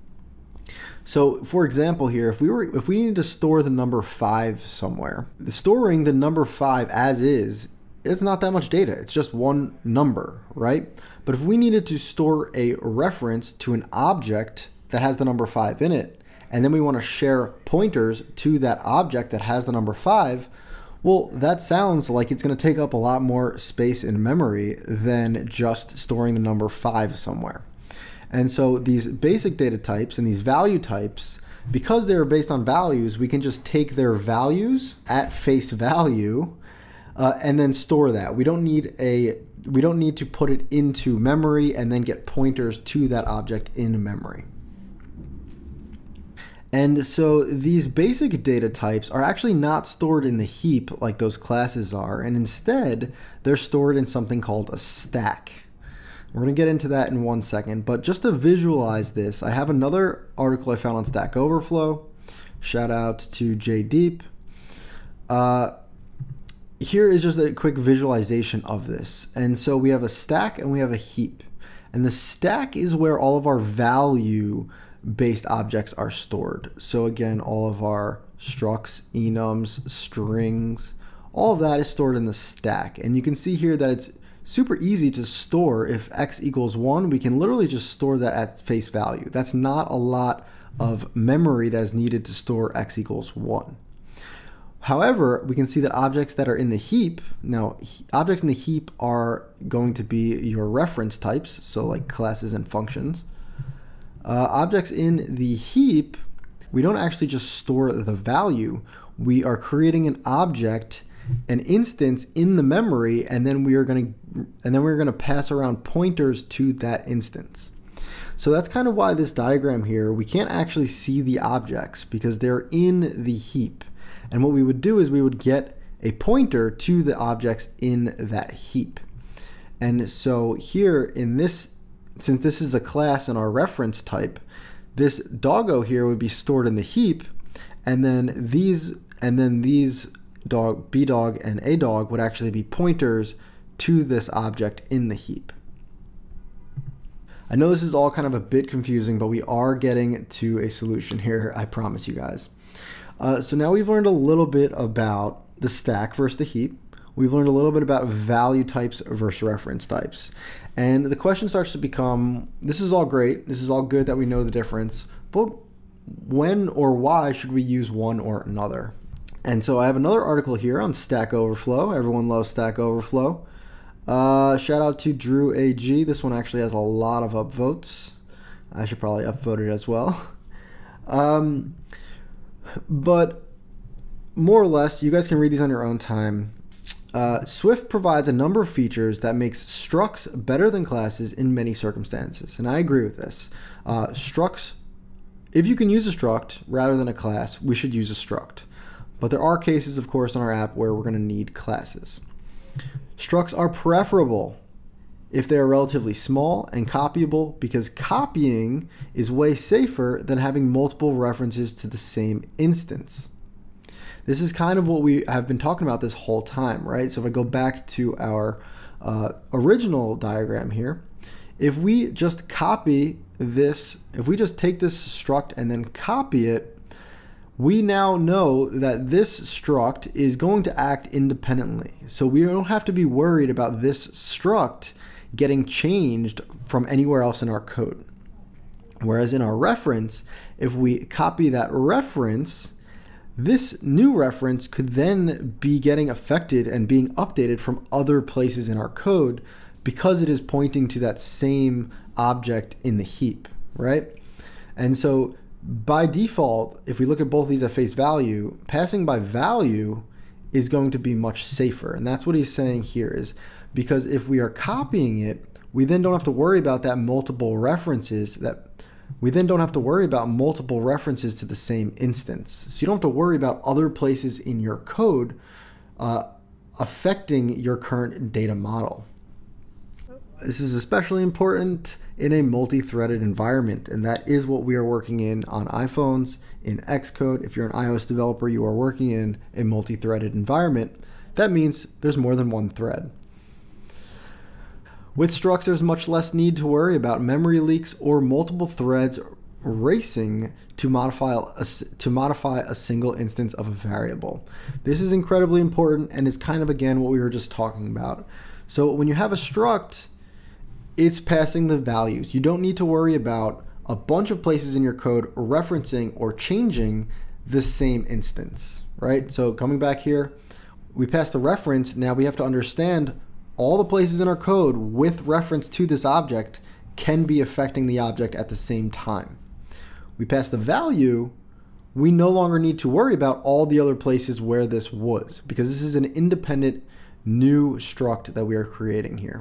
So for example here, if we needed to store the number 5 somewhere, storing the number 5 as is, it's not that much data. It's just one number, right? But if we needed to store a reference to an object that has the number 5 in it, and then we want to share pointers to that object that has the number 5, well, that sounds like it's going to take up a lot more space in memory than just storing the number 5 somewhere. And so these basic data types and these value types, because they're based on values, we can just take their values at face value and then store that. We don't need to put it into memory and then get pointers to that object in memory. And so these basic data types are actually not stored in the heap like those classes are, and instead they're stored in something called a stack. We're going to get into that in 1 second, but just to visualize this, I have another article I found on Stack Overflow. Shout out to Deep. Here is just a quick visualization of this. And so we have a stack and we have a heap. And the stack is where all of our value-based objects are stored. So again, all of our structs, enums, strings, all of that is stored in the stack. And you can see here that it's super easy to store. If x equals 1, we can literally just store that at face value. That's not a lot of memory that is needed to store x equals 1. However, we can see that objects that are in the heap, now objects in the heap are going to be your reference types, so like classes and functions. Objects in the heap, we don't actually just store the value. We are creating an object, an instance in the memory, and then we're going to pass around pointers to that instance. So that's kind of why this diagram here, we can't actually see the objects because they're in the heap. And what we would do is we would get a pointer to the objects in that heap. And so here in this, since this is a class in our reference type, this doggo here would be stored in the heap, and then these dog, B dog and A dog would actually be pointers to this object in the heap. I know this is all kind of a bit confusing, but we are getting to a solution here, I promise you guys. So now we've learned a little bit about the stack versus the heap. We've learned a little bit about value types versus reference types. And the question starts to become, this is all great, this is all good that we know the difference, but when or why should we use one or another? And so I have another article here on Stack Overflow. Everyone loves Stack Overflow. Shout out to Drew AG. This one actually has a lot of upvotes. I should probably upvote it as well. But more or less, you guys can read these on your own time. Swift provides a number of features that makes structs better than classes in many circumstances, and I agree with this. Structs, if you can use a struct rather than a class, we should use a struct. But there are cases, of course, on our app where we're going to need classes. Structs are preferable if they are relatively small and copyable, because copying is way safer than having multiple references to the same instance. This is kind of what we have been talking about this whole time, right? So if I go back to our original diagram here, if we just copy this, if we just take this struct and then copy it, we now know that this struct is going to act independently. So we don't have to be worried about this struct getting changed from anywhere else in our code. Whereas in our reference, if we copy that reference, this new reference could then be getting affected and being updated from other places in our code because it is pointing to that same object in the heap, right? And so by default, if we look at both these at face value, passing by value is going to be much safer. And that's what he's saying here, is because if we are copying it, we then don't have to worry about that multiple references to the same instance. So you don't have to worry about other places in your code affecting your current data model. This is especially important in a multi-threaded environment, and that is what we are working in on iPhones, in Xcode. If you're an iOS developer, you are working in a multi-threaded environment. That means there's more than one thread. With structs, there's much less need to worry about memory leaks or multiple threads racing to modify a single instance of a variable. This is incredibly important, and is kind of, again, what we were just talking about. So when you have a struct, it's passing the values. You don't need to worry about a bunch of places in your code referencing or changing the same instance, right? So coming back here, we pass the reference. Now we have to understand all the places in our code with reference to this object can be affecting the object at the same time. We pass the value, we no longer need to worry about all the other places where this was, because this is an independent new struct that we are creating here.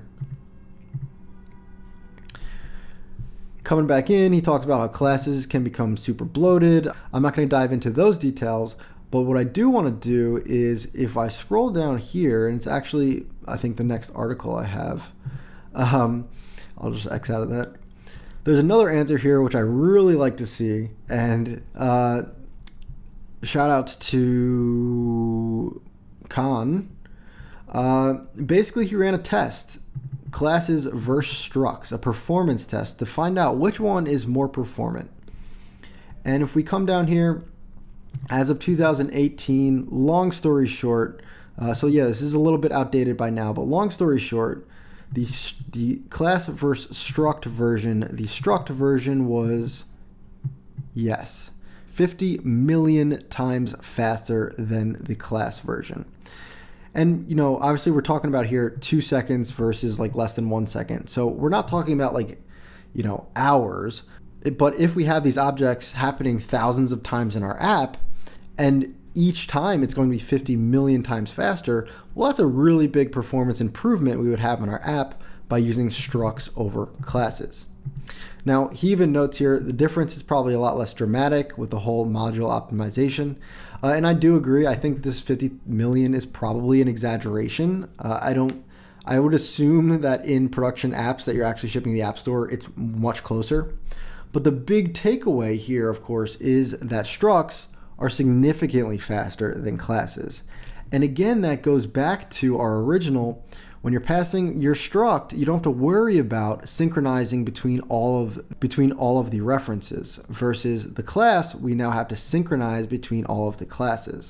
Coming back in, he talks about how classes can become super bloated. I'm not going to dive into those details, but what I do want to do is, if I scroll down here, and it's actually, I think, the next article I have, I'll just X out of that. There's another answer here which I really like to see, and shout out to Khan. Basically, he ran a test, classes versus structs, a performance test, to find out which one is more performant. And if we come down here, as of 2018, long story short, so yeah, this is a little bit outdated by now, but long story short, the class versus struct version, the struct version was, yes, 50 million times faster than the class version. And, you know, obviously we're talking about here 2 seconds versus like less than 1 second. So we're not talking about like, you know, hours. But if we have these objects happening thousands of times in our app, and each time it's going to be 50 million times faster, well, that's a really big performance improvement we would have in our app by using structs over classes. Now, he even notes here the difference is probably a lot less dramatic with the whole module optimization. And I do agree. I think this 50 million is probably an exaggeration. I would assume that in production apps that you're actually shipping to the App Store, it's much closer. But the big takeaway here, of course, is that structs are significantly faster than classes. And again, that goes back to our original. When you're passing your struct, you don't have to worry about synchronizing between all of the references, versus the class, we now have to synchronize between all of the classes.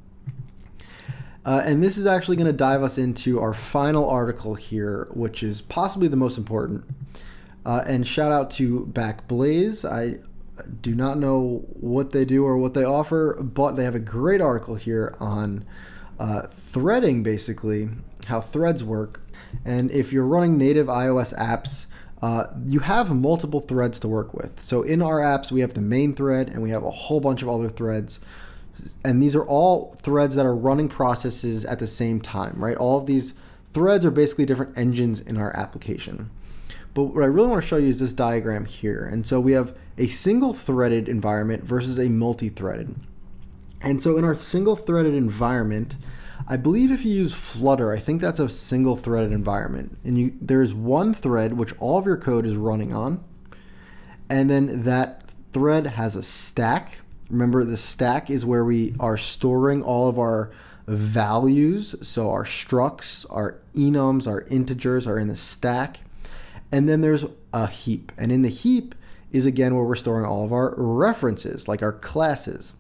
And this is actually going to dive us into our final article here, which is possibly the most important. And shout out to Backblaze. I do not know what they do or what they offer, but they have a great article here on threading, basically, how threads work. And if you're running native iOS apps, you have multiple threads to work with. So in our apps, we have the main thread and we have a whole bunch of other threads. And these are all threads that are running processes at the same time, right? All of these threads are basically different engines in our application. But what I really want to show you is this diagram here. And so we have a single threaded environment versus a multi-threaded. And so in our single threaded environment, I believe if you use Flutter, I think that's a single threaded environment. And there's one thread which all of your code is running on. And then that thread has a stack. Remember, the stack is where we are storing all of our values. So our structs, our enums, our integers are in the stack. And then there's a heap. And in the heap is, again, where we're storing all of our references, like our classes.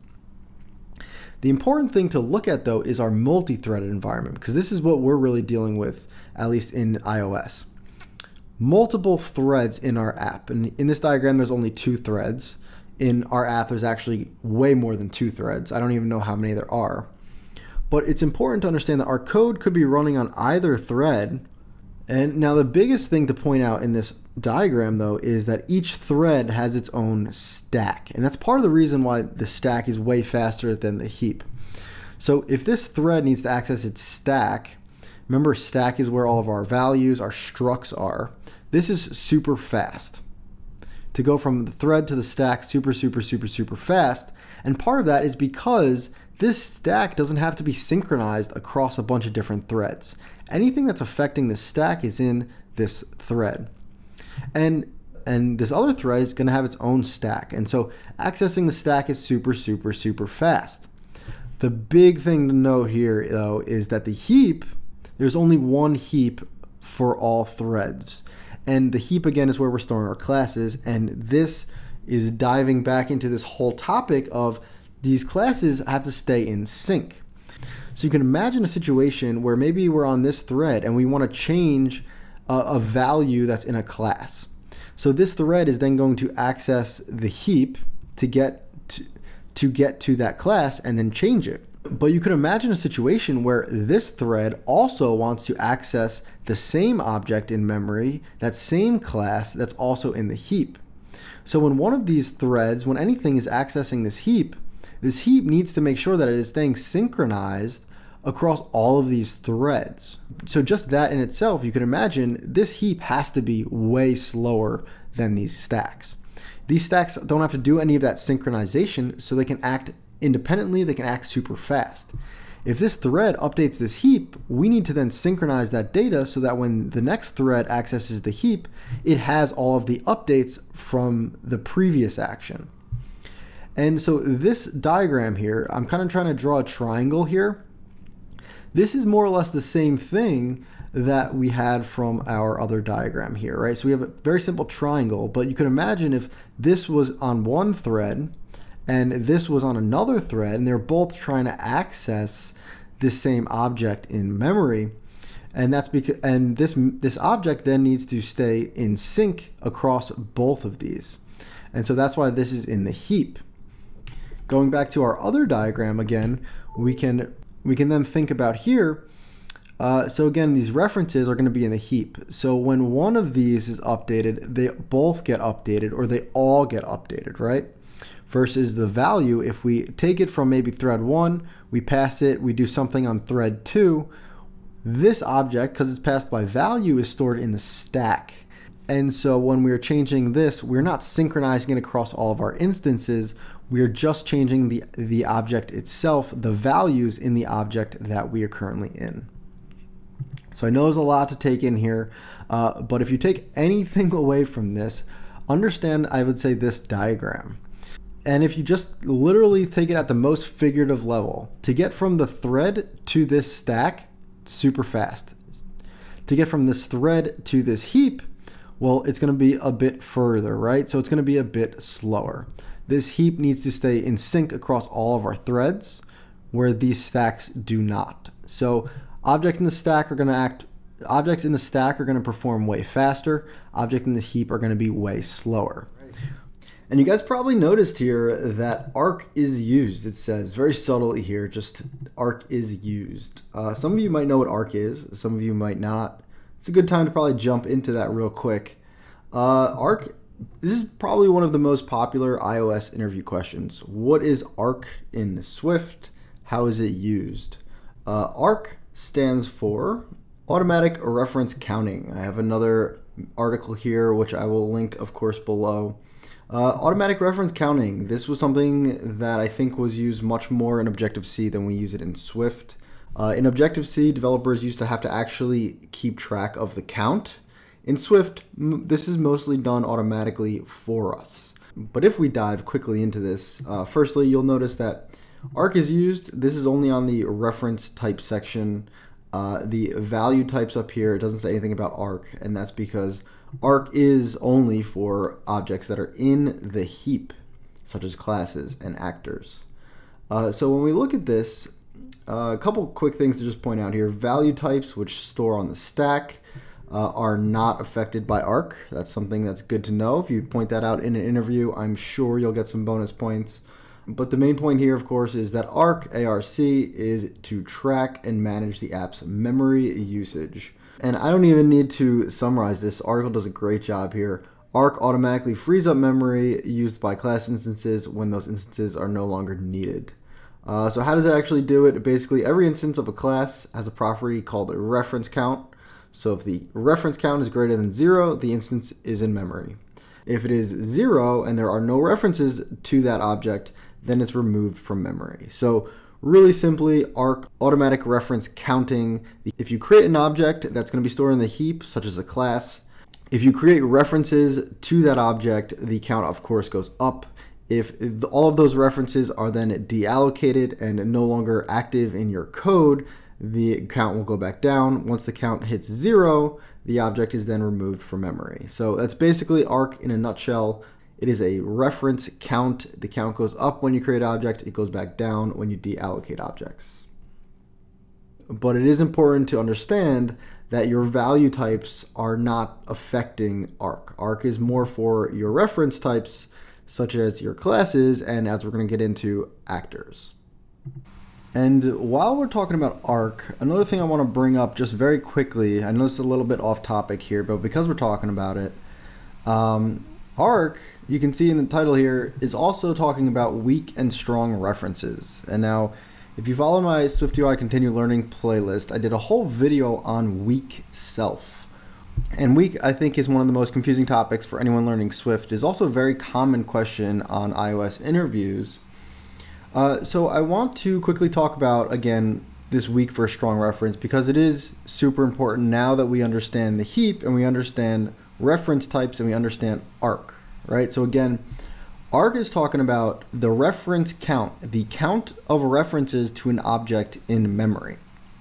The important thing to look at, though, is our multi-threaded environment, because this is what we're really dealing with, at least in iOS. Multiple threads in our app. And in this diagram, there's only 2 threads. In our app, there's actually way more than 2 threads. I don't even know how many there are. But it's important to understand that our code could be running on either thread. And now the biggest thing to point out in this diagram, though, is that each thread has its own stack. And that's part of the reason why the stack is way faster than the heap. So if this thread needs to access its stack, remember, stack is where all of our values, our structs are. This is super fast. To go from the thread to the stack, super fast. And part of that is because this stack doesn't have to be synchronized across a bunch of different threads. Anything that's affecting the stack is in this thread. And this other thread is going to have its own stack. And so accessing the stack is super fast. The big thing to note here, though, is that the heap, there's only one heap for all threads. And the heap, again, is where we're storing our classes. And this is diving back into this whole topic of these classes have to stay in sync. So you can imagine a situation where maybe we're on this thread and we want to change a value that's in a class. So this thread is then going to access the heap to get to that class and then change it. But you could imagine a situation where this thread also wants to access the same object in memory, that same class that's also in the heap. So when one of these threads, when anything is accessing this heap needs to make sure that it is staying synchronized across all of these threads. So just that in itself, you can imagine this heap has to be way slower than these stacks. These stacks don't have to do any of that synchronization, so they can act independently, they can act super fast. If this thread updates this heap, we need to then synchronize that data so that when the next thread accesses the heap, it has all of the updates from the previous action. And so this diagram here, I'm kind of trying to draw a triangle here. This is more or less the same thing that we had from our other diagram here, right? So we have a very simple triangle, but you can imagine if this was on one thread and this was on another thread, and they're both trying to access this same object in memory, and that's because this object then needs to stay in sync across both of these. And so that's why this is in the heap. Going back to our other diagram again, we can then think about here. So again, these references are going to be in the heap. So when one of these is updated, they both get updated, or they all get updated, right? Versus the value, if we take it from maybe thread 1, we pass it, we do something on thread 2, this object, because it's passed by value, is stored in the stack. And so when we're changing this, we're not synchronizing it across all of our instances. We're just changing the object itself, the values in the object that we are currently in. So I know there's a lot to take in here, but if you take anything away from this, understand, I would say, this diagram. And if you just literally take it at the most figurative level, to get from the thread to this stack, super fast. To get from this thread to this heap, well, it's going to be a bit further, right? So it's going to be a bit slower. This heap needs to stay in sync across all of our threads, where these stacks do not. So objects in the stack are going to perform way faster. Objects in the heap are going to be way slower. And you guys probably noticed here that arc is used. It says very subtly here, just arc is used. Some of you might know what arc is, some of you might not. It's a good time to probably jump into that real quick. Arc, this is probably one of the most popular iOS interview questions. What is arc in Swift? How is it used? Arc stands for automatic reference counting. I have another article here, which I will link, of course, below. Automatic reference counting. This was something that I think was used much more in Objective-C than we use it in Swift. In Objective-C, developers used to have to actually keep track of the count. In Swift, this is mostly done automatically for us. But if we dive quickly into this, firstly, you'll notice that arc is used. This is only on the reference type section. The value types up here, it doesn't say anything about arc, and that's because arc is only for objects that are in the heap, such as classes and actors. So when we look at this, a couple quick things to just point out here. Value types, which store on the stack, are not affected by arc. That's something that's good to know. If you point that out in an interview, I'm sure you'll get some bonus points. But the main point here, of course, is that arc, ARC, is to track and manage the app's memory usage. And I don't even need to summarize this. Article does a great job here. Arc automatically frees up memory used by class instances when those instances are no longer needed. So how does it actually do it? Basically, every instance of a class has a property called a reference count. So if the reference count is greater than 0, the instance is in memory. If it is 0 and there are no references to that object, then it's removed from memory. So really simply, arc, automatic reference counting. If you create an object that's going to be stored in the heap, such as a class, if you create references to that object, the count, of course, goes up. If all of those references are then deallocated and no longer active in your code, the count will go back down. Once the count hits 0, the object is then removed from memory. So that's basically arc in a nutshell. It is a reference count. The count goes up when you create an object. It goes back down when you deallocate objects. But it is important to understand that your value types are not affecting arc. Arc is more for your reference types, such as your classes, and as we're going to get into, actors. And while we're talking about arc, another thing I want to bring up just very quickly, I know it's a little bit off topic here, but because we're talking about it, arc, you can see in the title here, is also talking about weak and strong references. And now, if you follow my SwiftUI Continue Learning playlist, I did a whole video on weak self. And weak, I think, is one of the most confusing topics for anyone learning Swift. It's also a very common question on iOS interviews. So I want to quickly talk about, again, this weak versus strong reference, because it is super important now that we understand the heap and we understand reference types and we understand arc, right? So again, arc is talking about the reference count, the count of references to an object in memory,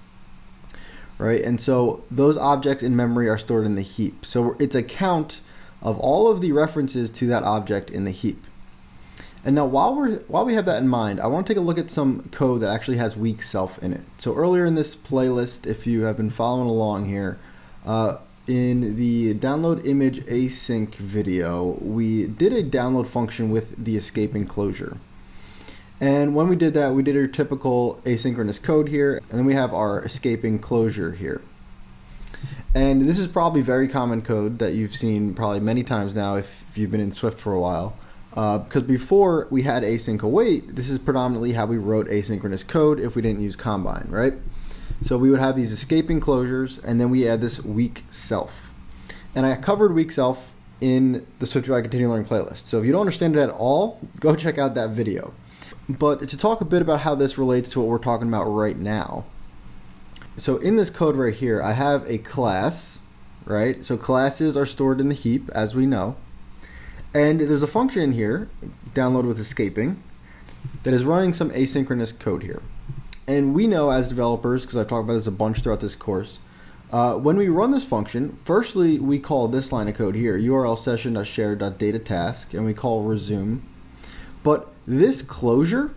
right? And so those objects in memory are stored in the heap. So it's a count of all of the references to that object in the heap. And now while we have that in mind, I want to take a look at some code that actually has weak self in it. So earlier in this playlist, if you have been following along here, in the download image async video, we did a download function with the escaping closure. And when we did that, we did our typical asynchronous code here, and then we have our escaping closure here. And this is probably very common code that you've seen probably many times now if you've been in Swift for a while. Because before we had async await, this is predominantly how we wrote asynchronous code if we didn't use Combine, right? So we would have these escaping closures, and then we add this weak self. And I covered weak self in the SwiftUI Continuing Learning playlist. So if you don't understand it at all, go check out that video. But to talk a bit about how this relates to what we're talking about right now. So in this code right here, I have a class, right? So classes are stored in the heap, as we know. And there's a function in here, download with escaping, that is running some asynchronous code here. And we know as developers, because I've talked about this a bunch throughout this course, when we run this function, firstly, we call this line of code here, URL session.share.data task, and we call resume. But this closure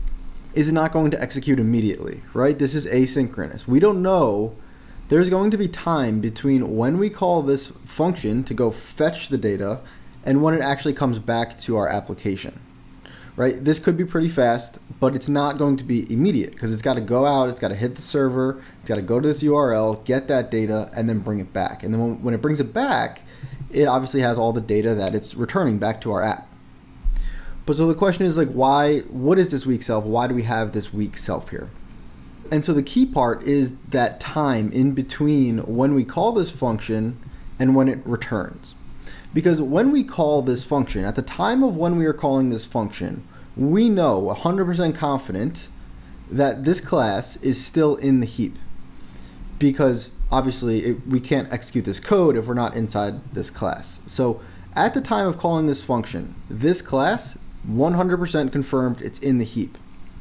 is not going to execute immediately, right? This is asynchronous. We don't know. There's going to be time between when we call this function to go fetch the data and when it actually comes back to our application, right? This could be pretty fast, but it's not going to be immediate because it's got to go out, it's got to hit the server, it's got to go to this URL, get that data, and then bring it back. And then when it brings it back, it obviously has all the data that it's returning back to our app. But so the question is like, what is this weak self? Why do we have this weak self here? And so the key part is that time in between when we call this function and when it returns. Because when we call this function, at the time of when we are calling this function, we know 100% confident that this class is still in the heap. Because obviously we can't execute this code if we're not inside this class. So at the time of calling this function, this class 100% confirmed it's in the heap.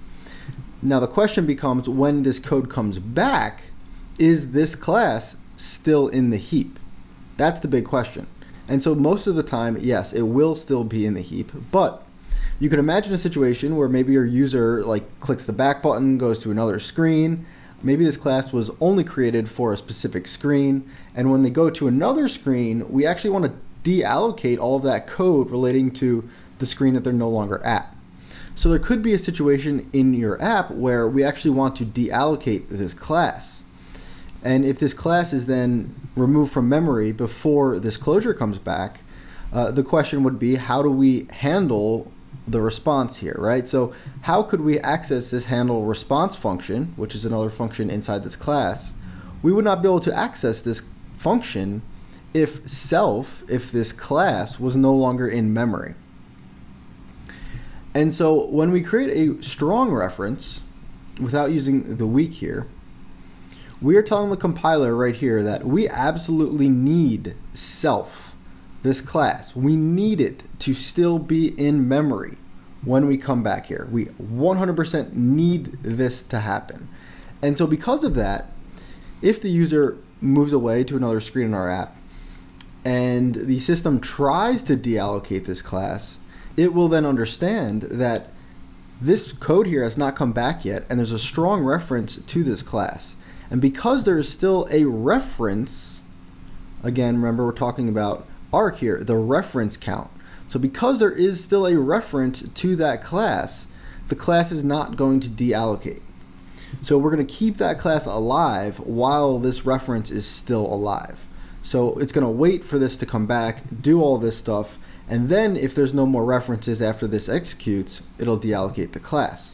Now the question becomes, when this code comes back, is this class still in the heap? That's the big question. And so most of the time, yes, it will still be in the heap, but you could imagine a situation where maybe your user like clicks the back button, goes to another screen. Maybe this class was only created for a specific screen, and when they go to another screen, we actually want to deallocate all of that code relating to the screen that they're no longer at. So there could be a situation in your app where we actually want to deallocate this class. And if this class is then removed from memory before this closure comes back, the question would be, how do we handle the response here, right? So how could we access this handle response function, which is another function inside this class? We would not be able to access this function if this class was no longer in memory. And so when we create a strong reference, without using the weak here, we are telling the compiler right here that we absolutely need self, this class. We need it to still be in memory when we come back here. We 100% need this to happen. And so because of that, if the user moves away to another screen in our app and the system tries to deallocate this class, it will then understand that this code here has not come back yet, and there's a strong reference to this class. And because there is still a reference, again, remember we're talking about arc here, the reference count. So because there is still a reference to that class, the class is not going to deallocate. So we're going to keep that class alive while this reference is still alive. So it's going to wait for this to come back, do all this stuff, and then if there's no more references after this executes, it'll deallocate the class.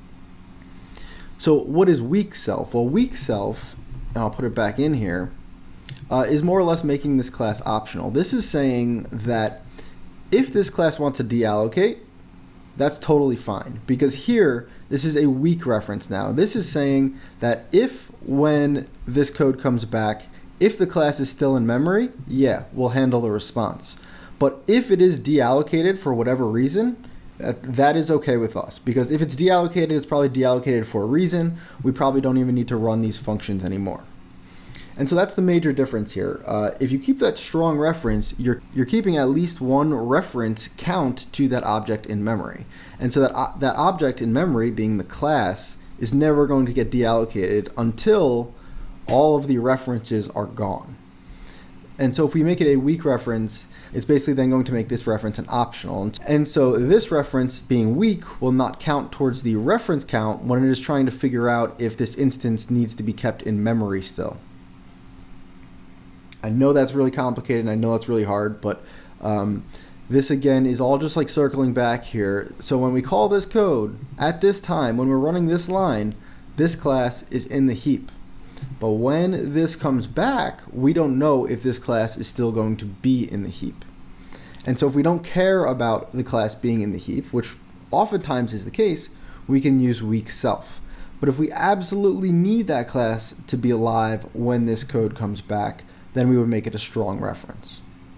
So what is weak self? Well, weak self, and I'll put it back in here, is more or less making this class optional. This is saying that if this class wants to deallocate, that's totally fine. Because here, this is a weak reference now. This is saying that if when this code comes back, if the class is still in memory, yeah, we'll handle the response. But if it is deallocated for whatever reason, that is okay with us. Because if it's deallocated, it's probably deallocated for a reason. We probably don't even need to run these functions anymore. And so that's the major difference here. If you keep that strong reference, you're keeping at least one reference count to that object in memory. And so that object in memory, being the class, is never going to get deallocated until all of the references are gone. And so if we make it a weak reference, it's basically then going to make this reference an optional. And so this reference being weak will not count towards the reference count when it is trying to figure out if this instance needs to be kept in memory still. I know that's really complicated and I know that's really hard, but this again is all just like circling back here. So when we call this code at this time, when we're running this line, this class is in the heap. But when this comes back, we don't know if this class is still going to be in the heap. And so if we don't care about the class being in the heap, which oftentimes is the case, we can use weak self. But if we absolutely need that class to be alive when this code comes back, then we would make it a strong reference.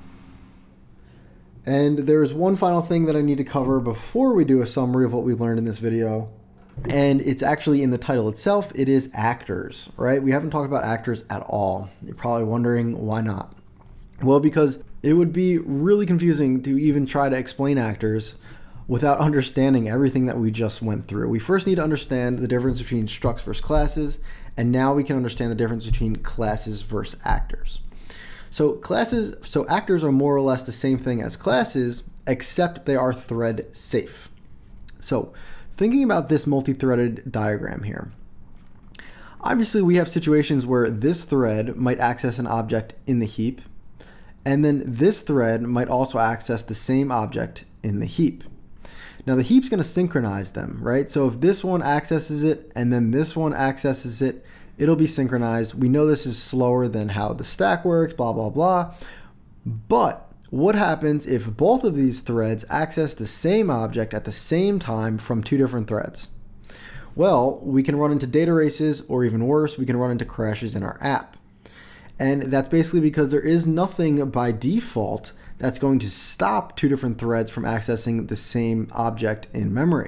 And there's one final thing that I need to cover before we do a summary of what we learned in this video. And it's actually in the title itself. It is actors, right? We haven't talked about actors at all. You're probably wondering why not. Well, because it would be really confusing to even try to explain actors without understanding everything that we just went through. We first need to understand the difference between structs versus classes, and now we can understand the difference between classes versus actors. So actors are more or less the same thing as classes, except they are thread safe. So thinking about this multi-threaded diagram here, obviously we have situations where this thread might access an object in the heap, and then this thread might also access the same object in the heap. Now the heap's going to synchronize them, right? So if this one accesses it and then this one accesses it, it'll be synchronized. We know this is slower than how the stack works, blah, blah, blah. But what happens if both of these threads access the same object at the same time from two different threads? Well, we can run into data races, or even worse, we can run into crashes in our app. And that's basically because there is nothing by default that's going to stop two different threads from accessing the same object in memory.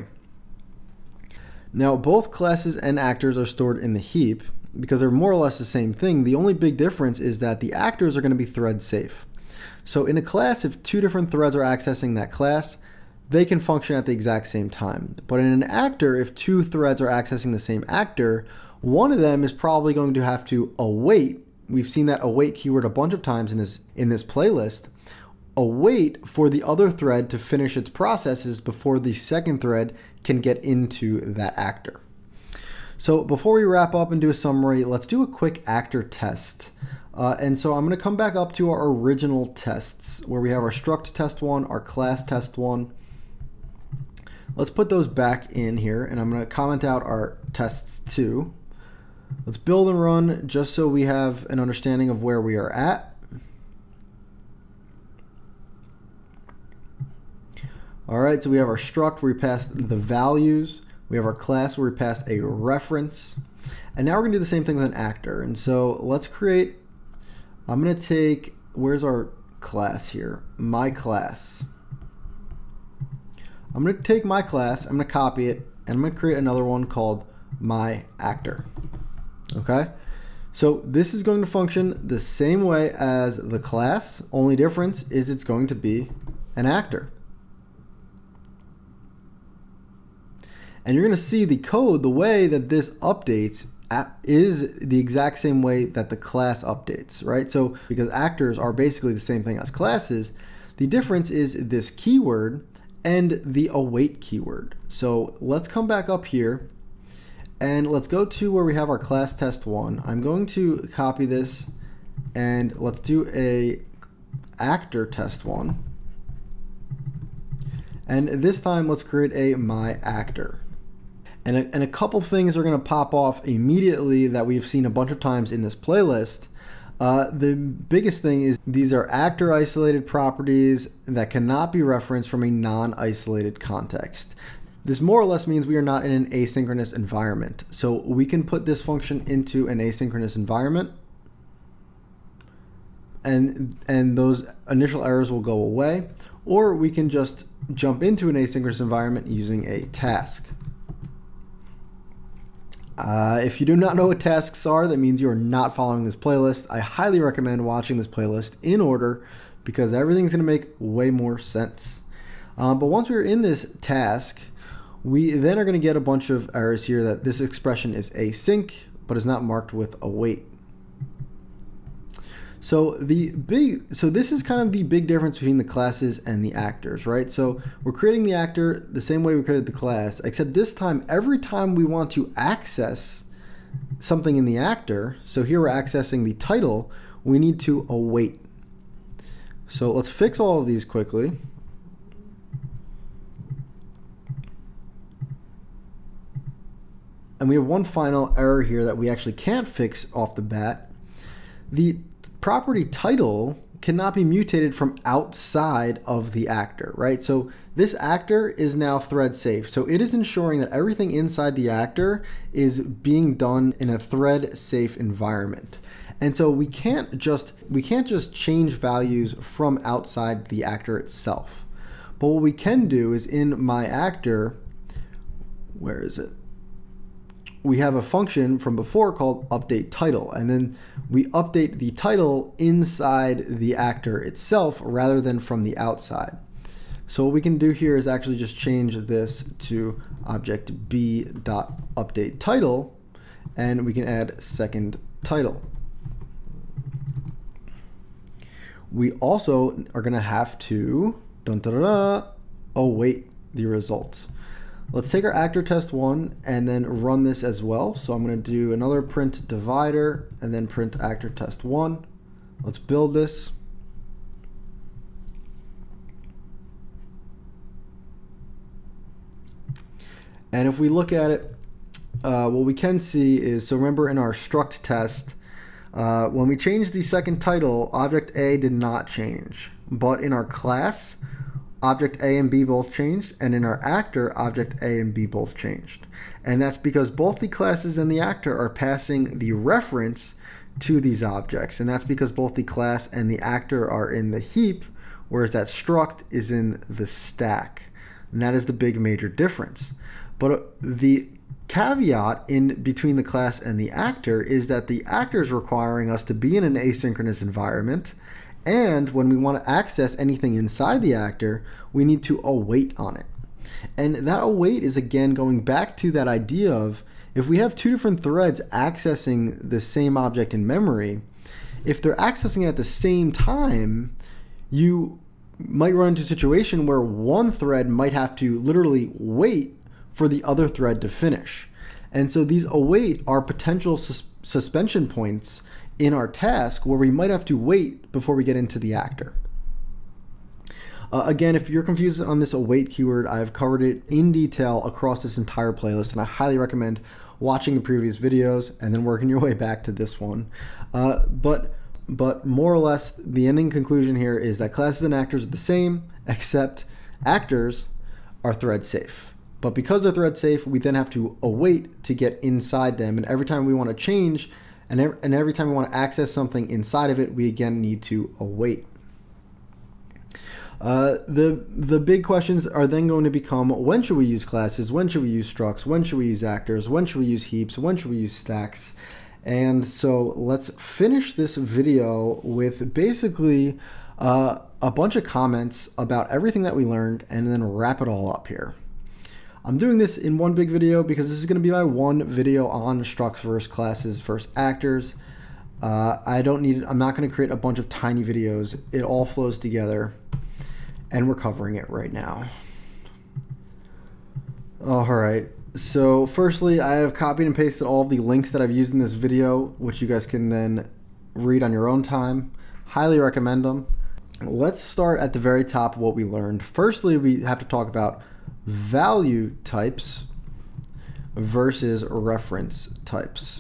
Now, both classes and actors are stored in the heap because they're more or less the same thing. The only big difference is that the actors are going to be thread safe. So in a class, if two different threads are accessing that class, they can function at the exact same time. But in an actor, if two threads are accessing the same actor, one of them is probably going to have to await. We've seen that await keyword a bunch of times in this playlist. Await for the other thread to finish its processes before the second thread can get into that actor. So before we wrap up and do a summary, let's do a quick actor test. And so I'm going to come back up to our original tests where we have our struct test one, our class test one. Let's put those back in here, and I'm going to comment out our tests too. Let's build and run just so we have an understanding of where we are at. All right, so we have our struct where we passed the values. We have our class where we passed a reference. And now we're going to do the same thing with an actor. And so let's create, I'm going to take, where's our class here? My class. I'm going to take my class, I'm going to copy it, and I'm going to create another one called my actor. Okay? So this is going to function the same way as the class. Only difference is it's going to be an actor. And you're going to see the code, the way that this updates is the exact same way that the class updates, right? So because actors are basically the same thing as classes, the difference is this keyword and the await keyword. So let's come back up here and let's go to where we have our class test one. I'm going to copy this and let's do a actor test one. And this time let's create a my actor. And a couple things are going to pop off immediately that we've seen a bunch of times in this playlist. The biggest thing is these are actor isolated properties that cannot be referenced from a non-isolated context. This more or less means we are not in an asynchronous environment. So we can put this function into an asynchronous environment and those initial errors will go away, or we can just jump into an asynchronous environment using a task. If you do not know what tasks are, that means you are not following this playlist. I highly recommend watching this playlist in order because everything's going to make way more sense. But once we're in this task, we then are going to get a bunch of errors here that this expression is async, but is not marked with await. So this is kind of the big difference between the classes and the actors, right? So we're creating the actor the same way we created the class, except this time, every time we want to access something in the actor, so here we're accessing the title, we need to await. So let's fix all of these quickly. and we have one final error here that we actually can't fix off the bat. The property title cannot be mutated from outside of the actor, right? So this actor is now thread safe. So it is ensuring that everything inside the actor is being done in a thread safe environment. And so we can't just change values from outside the actor itself. But what we can do is in my actor, where is it? We have a function from before called update title, and then we update the title inside the actor itself rather than from the outside. So what we can do here is actually just change this to object b.update title, and we can add second title. We also are going to have to await the result. Let's take our actor test1 and then run this as well. So I'm going to do another print divider and then print actor test1. Let's build this. And if we look at it, what we can see is, so remember in our struct test, when we changed the second title, object A did not change. But in our class, object A and B both changed, and in our actor, object A and B both changed. And that's because both the classes and the actor are passing the reference to these objects, and that's because both the class and the actor are in the heap, whereas that struct is in the stack. And that is the big major difference. But the caveat in between the class and the actor is that the actor is requiring us to be in an asynchronous environment, and when we want to access anything inside the actor, we need to await on it. And that await is again going back to that idea of, if we have two different threads accessing the same object in memory, if they're accessing it at the same time, you might run into a situation where one thread might have to literally wait for the other thread to finish. And so these await are potential suspension points in our task where we might have to wait before we get into the actor. Again, if you're confused on this await keyword, I've covered it in detail across this entire playlist, and I highly recommend watching the previous videos and then working your way back to this one. But more or less, the ending conclusion here is that classes and actors are the same, except actors are thread safe. But because they're thread safe, we then have to await to get inside them, and every time we want to change, and every time we want to access something inside of it, we again need to await. The big questions are then going to become, when should we use classes? When should we use structs? When should we use actors? When should we use heaps? When should we use stacks? And so let's finish this video with basically a bunch of comments about everything that we learned and then wrap it all up here. I'm doing this in one big video because this is going to be my one video on structs versus classes versus actors. I'm not going to create a bunch of tiny videos. It all flows together, and we're covering it right now. All right. So firstly, I have copied and pasted all of the links that I've used in this video, which you guys can then read on your own time. Highly recommend them. Let's start at the very top of what we learned. Firstly, we have to talk about value types versus reference types.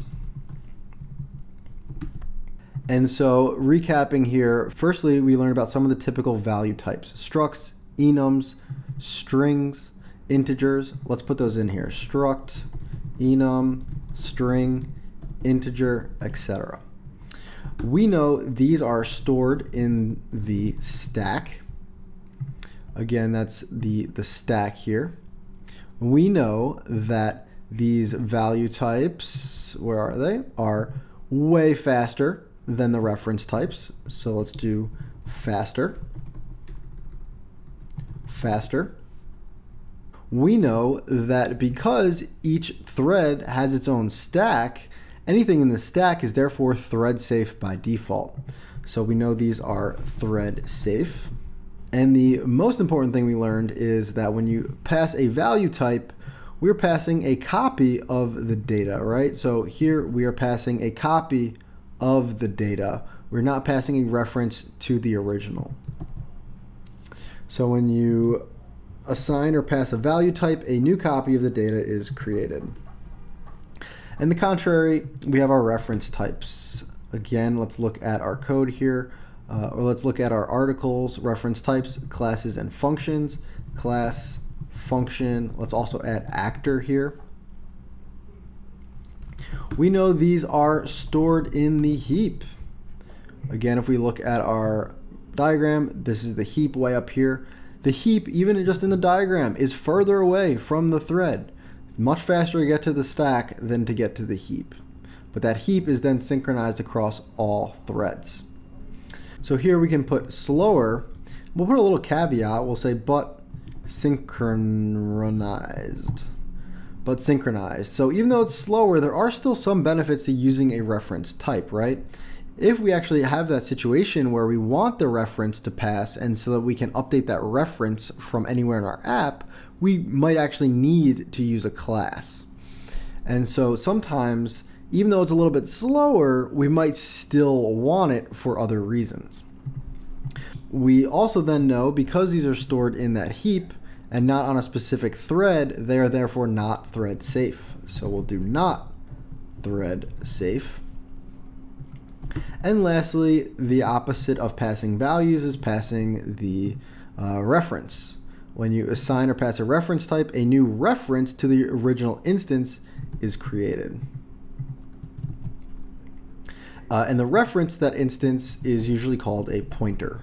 And so recapping here, firstly, we learned about some of the typical value types: structs, enums, strings, integers. Let's put those in here: struct, enum, string, integer, etc. We know these are stored in the stack. Again, that's the stack here. We know that these value types, where are they? Are way faster than the reference types. So let's do faster. Faster. We know that because each thread has its own stack, anything in the stack is therefore thread safe by default. So we know these are thread safe. And the most important thing we learned is that when you pass a value type, we're passing a copy of the data, right? So here we are passing a copy of the data. We're not passing a reference to the original. So when you assign or pass a value type, a new copy of the data is created. And the contrary, we have our reference types. Again, let's look at our code here, or let's look at our articles, reference types, classes, and functions. Class, function, let's also add actor here. We know these are stored in the heap. Again, if we look at our diagram, this is the heap way up here. The heap, even just in the diagram, is further away from the thread. Much faster to get to the stack than to get to the heap. But that heap is then synchronized across all threads. So here we can put slower. We'll put a little caveat. We'll say but synchronized. But synchronized. So even though it's slower, there are still some benefits to using a reference type, right? If we actually have that situation where we want the reference to pass and so that we can update that reference from anywhere in our app, we might actually need to use a class. And so sometimes, even though it's a little bit slower, we might still want it for other reasons. We also then know, because these are stored in that heap and not on a specific thread, they are therefore not thread safe. So we'll do not thread safe. And lastly, the opposite of passing values is passing the reference. When you assign or pass a reference type, a new reference to the original instance is created. And the reference to that instance is usually called a pointer.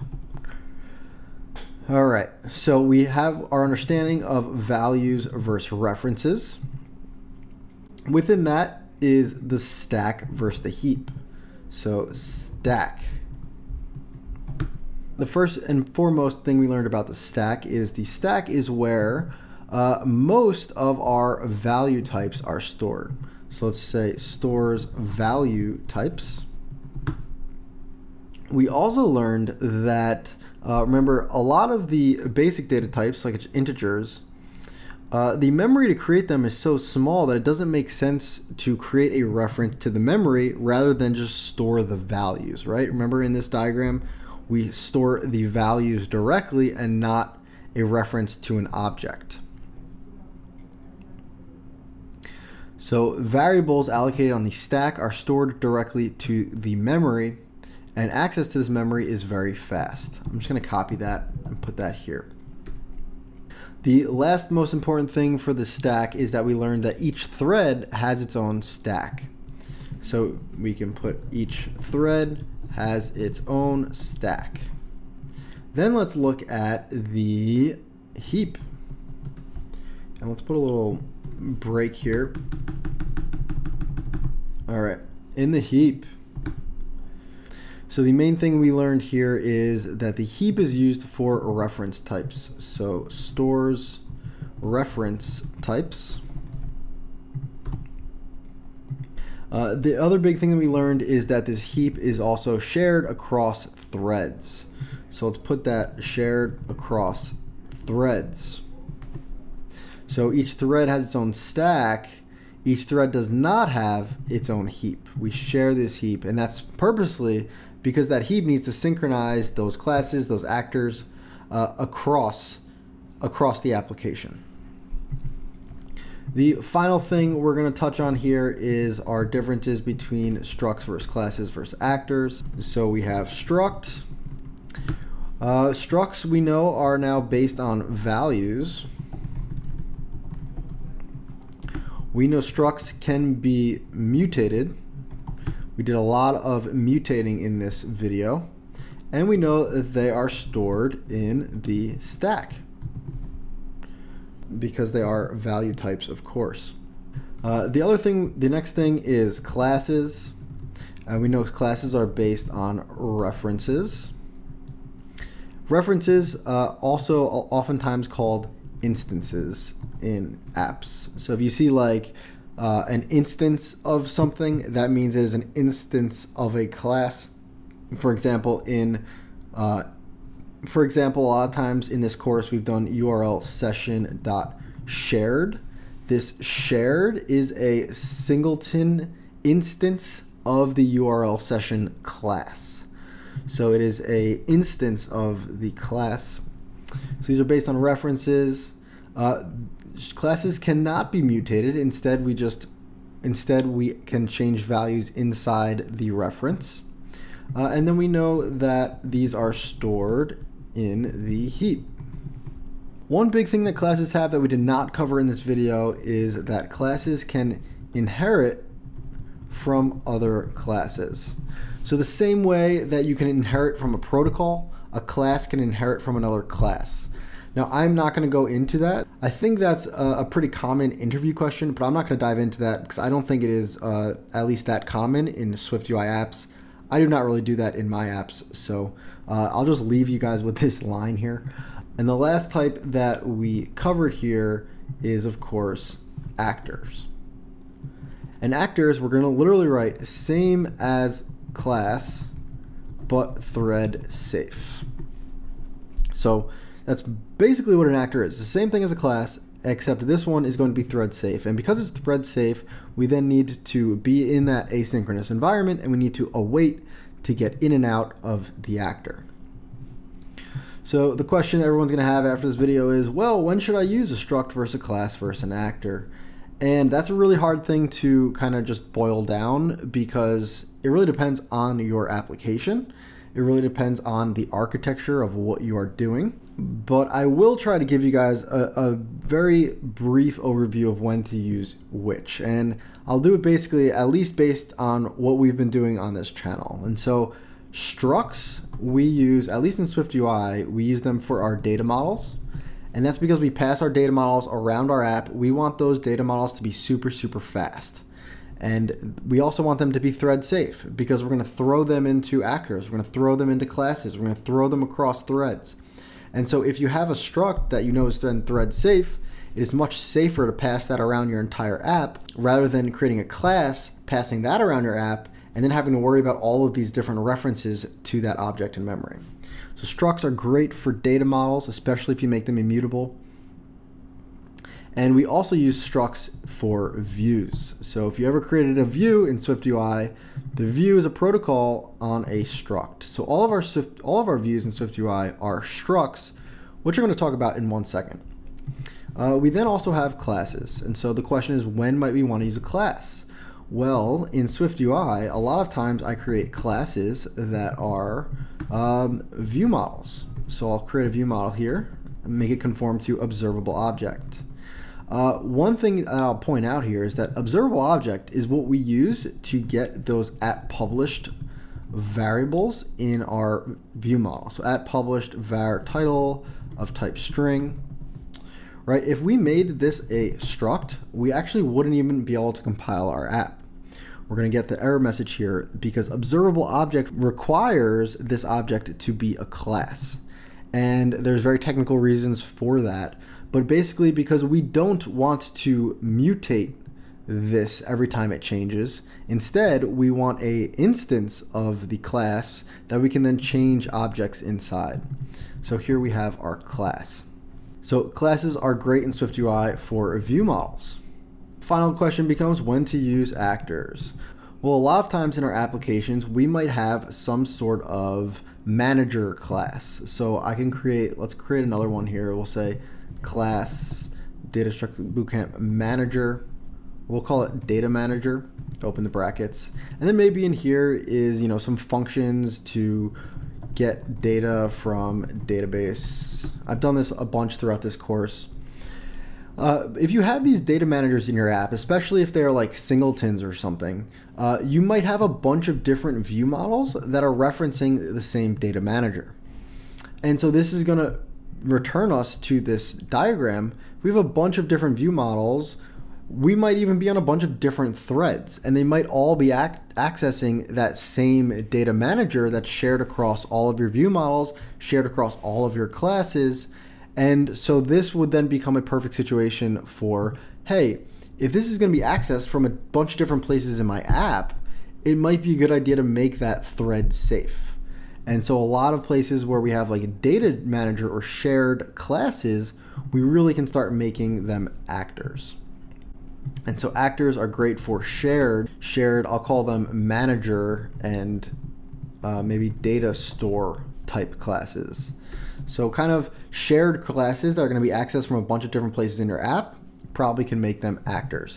All right, so we have our understanding of values versus references. Within that is the stack versus the heap. So stack. The first and foremost thing we learned about the stack is where most of our value types are stored. So let's say stores value types. We also learned that, remember, a lot of the basic data types, like integers, the memory to create them is so small that it doesn't make sense to create a reference to the memory rather than just store the values, right? Remember in this diagram, we store the values directly and not a reference to an object. So variables allocated on the stack are stored directly to the memory, and access to this memory is very fast. I'm just going to copy that and put that here. The last most important thing for the stack is that we learned that each thread has its own stack. So we can put each thread has its own stack. Then let's look at the heap. And let's put a little break here. All right, in the heap. So the main thing we learned here is that the heap is used for reference types. So stores reference types. The other big thing that we learned is that this heap is also shared across threads. So let's put that shared across threads. So each thread has its own stack. Each thread does not have its own heap. We share this heap, and that's purposely because that heap needs to synchronize those classes, those actors, across the application. The final thing we're going to touch on here is our differences between structs versus classes versus actors. So we have struct. Structs we know are now based on values. We know structs can be mutated. We did a lot of mutating in this video, and we know that they are stored in the stack because they are value types, of course. The next thing is classes. We know classes are based on references. References also oftentimes called instances in apps. So if you see like an instance of something, that means it is an instance of a class. For example, a lot of times in this course we've done URL session.shared. This shared is a singleton instance of the URL session class. So it is a instance of the class. So these are based on references. Classes cannot be mutated. Instead, we just Instead, we can change values inside the reference. And then we know that these are stored in the heap. One big thing that classes have that we did not cover in this video is that classes can inherit from other classes. So the same way that you can inherit from a protocol, a class can inherit from another class. Now, I'm not going to go into that. I think that's a pretty common interview question, but I'm not going to dive into that because I don't think it is at least that common in SwiftUI apps. I do not really do that in my apps, so I'll just leave you guys with this line here. And the last type that we covered here is, of course, actors. And actors, we're going to literally write same as class, but thread safe. So that's basically what an actor is. The same thing as a class, except this one is going to be thread safe. And because it's thread safe, we then need to be in that asynchronous environment, and we need to await to get in and out of the actor. So the question everyone's going to have after this video is, well, when should I use a struct versus a class versus an actor? And that's a really hard thing to kind of just boil down because it really depends on your application. It really depends on the architecture of what you are doing. But I will try to give you guys a very brief overview of when to use which. And I'll do it basically at least based on what we've been doing on this channel. And so structs we use, at least in SwiftUI, we use them for our data models. And that's because we pass our data models around our app. We want those data models to be super, super fast. And we also want them to be thread safe because we're going to throw them into actors. We're going to throw them into classes. We're going to throw them across threads. And so if you have a struct that you know is then thread safe, it is much safer to pass that around your entire app rather than creating a class, passing that around your app, and then having to worry about all of these different references to that object in memory. So structs are great for data models, especially if you make them immutable. And we also use structs for views. So if you ever created a view in SwiftUI, the view is a protocol on a struct. So all of our views in SwiftUI are structs, which we're going to talk about in 1 second. We then also have classes. And so the question is, when might we want to use a class? Well, in SwiftUI, a lot of times I create classes that are view models. So I'll create a view model here and make it conform to observable object. One thing that I'll point out here is that observable object is what we use to get those @published variables in our view model. So @published var title of type string. Right? If we made this a struct, we actually wouldn't even be able to compile our app. We're going to get the error message here because observable object requires this object to be a class. And there's very technical reasons for that. But basically because we don't want to mutate this every time it changes. Instead, we want an instance of the class that we can then change objects inside. So here we have our class. So classes are great in SwiftUI for view models. Final question becomes when to use actors. Well, a lot of times in our applications, we might have some sort of manager class. So I can let's create another one here. We'll say class data structure bootcamp manager. We'll call it data manager, open the brackets. And then maybe in here is, some functions to get data from database. I've done this a bunch throughout this course. If you have these data managers in your app, especially if they're like singletons or something, you might have a bunch of different view models that are referencing the same data manager. And so this is going to return us to this diagram. We have a bunch of different view models. We might even be on a bunch of different threads, and they might all be accessing that same data manager that's shared across all of your view models, shared across all of your classes. And so this would then become a perfect situation for, hey, if this is going to be accessed from a bunch of different places in my app, it might be a good idea to make that thread safe. And so a lot of places where we have like a data manager or shared classes, we really can start making them actors. And so actors are great for shared, I'll call them manager and maybe data store type classes. So kind of shared classes that are going to be accessed from a bunch of different places in your app, probably can make them actors.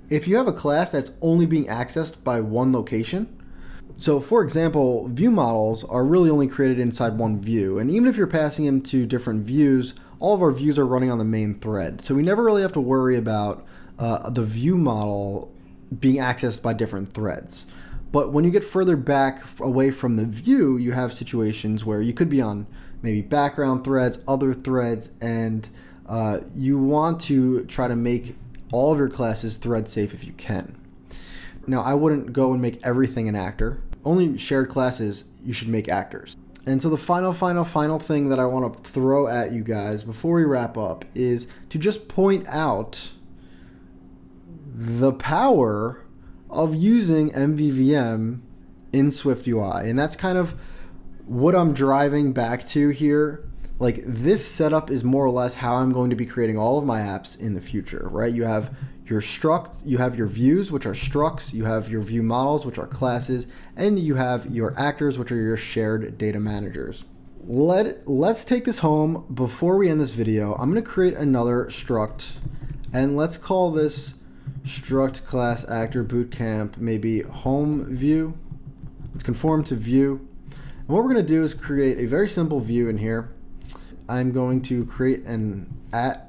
if you have a class that's only being accessed by one location. So for example, view models are really only created inside one view. And even if you're passing them to different views, all of our views are running on the main thread. So we never really have to worry about the view model being accessed by different threads. But when you get further back away from the view, you have situations where you could be on maybe background threads, other threads, and you want to try to make all of your classes thread safe if you can. Now, I wouldn't go and make everything an actor. Only shared classes you should make actors. And so the final thing that I want to throw at you guys before we wrap up is to just point out the power of using MVVM in SwiftUI. And that's kind of what I'm driving back to here. Like, this setup is more or less how I'm going to be creating all of my apps in the future, right? You have your struct, you have your views, which are structs, you have your view models, which are classes, and you have your actors, which are your shared data managers. Let's take this home. Before we end this video, I'm going to create another struct, and let's call this struct class actor bootcamp, maybe home view. Let's conform to view. And what we're going to do is create a very simple view in here. I'm going to create an at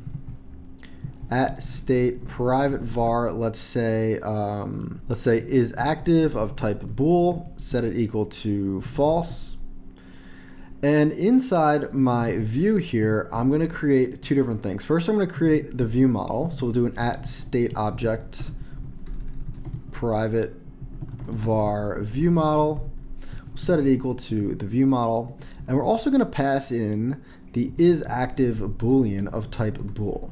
state private var, let's say is active of type bool, set it equal to false. And inside my view here, I'm going to create two different things. First, I'm going to create the view model. So we'll do an at state object private var view model. We'll set it equal to the view model. And we're also going to pass in the isActive boolean of type bool.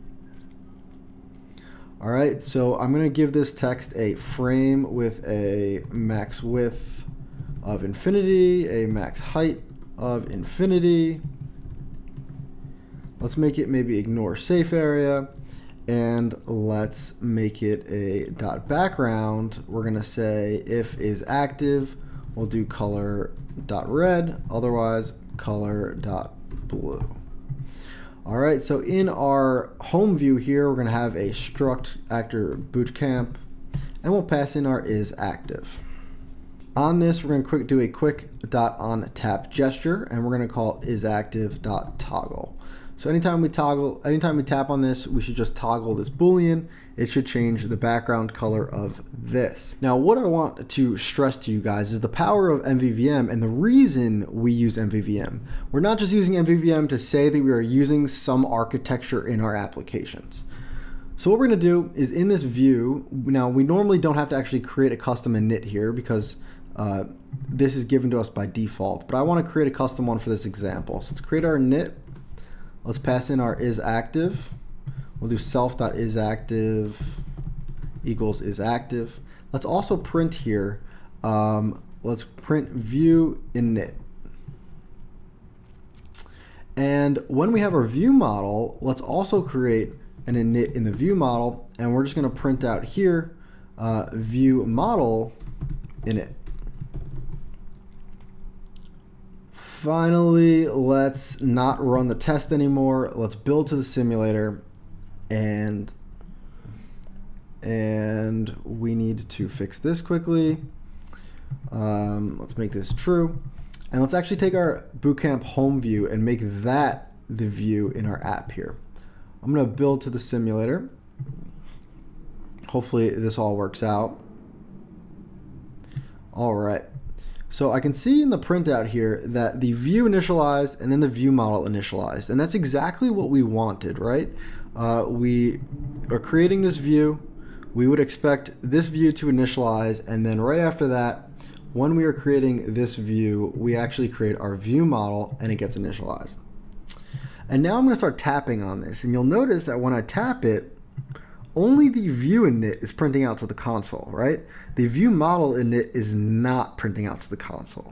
All right, so I'm going to give this text a frame with a max width of infinity, a max height of infinity. Let's make it maybe ignore safe area, and let's make it a dot background. We're going to say if is active, we'll do color dot red, otherwise color dot blue. All right, so in our home view here, we're going to have a struct actor bootcamp, and we'll pass in our isActive. On this, we're going to do a quick dot on tap gesture, and we're going to call isActive dot toggle. So anytime we tap on this, we should just toggle this boolean. It should change the background color of this. Now, what I want to stress to you guys is the power of MVVM and the reason we use MVVM. We're not just using MVVM to say that we are using some architecture in our applications. So what we're going to do is in this view, now we normally don't have to actually create a custom init here because this is given to us by default, but I want to create a custom one for this example. So let's create our init. Let's pass in our isActive. We'll do self.isActive equals isActive. Let's also print here. Let's print view init. And when we have our view model, let's also create an init in the view model, and we're just going to print out here view model init. Finally, let's not run the test anymore. Let's build to the simulator, and we need to fix this quickly. Let's make this true, and let's actually take our bootcamp home view and make that the view in our app here. I'm going to build to the simulator. Hopefully this all works out. All right. So I can see in the printout here that the view initialized and then the view model initialized, and that's exactly what we wanted, right? We are creating this view. We would expect this view to initialize, and then right after that, when we are creating this view, we actually create our view model and it gets initialized. And now I'm going to start tapping on this, and you'll notice that when I tap it, only the view init is printing out to the console, right? The view model init is not printing out to the console.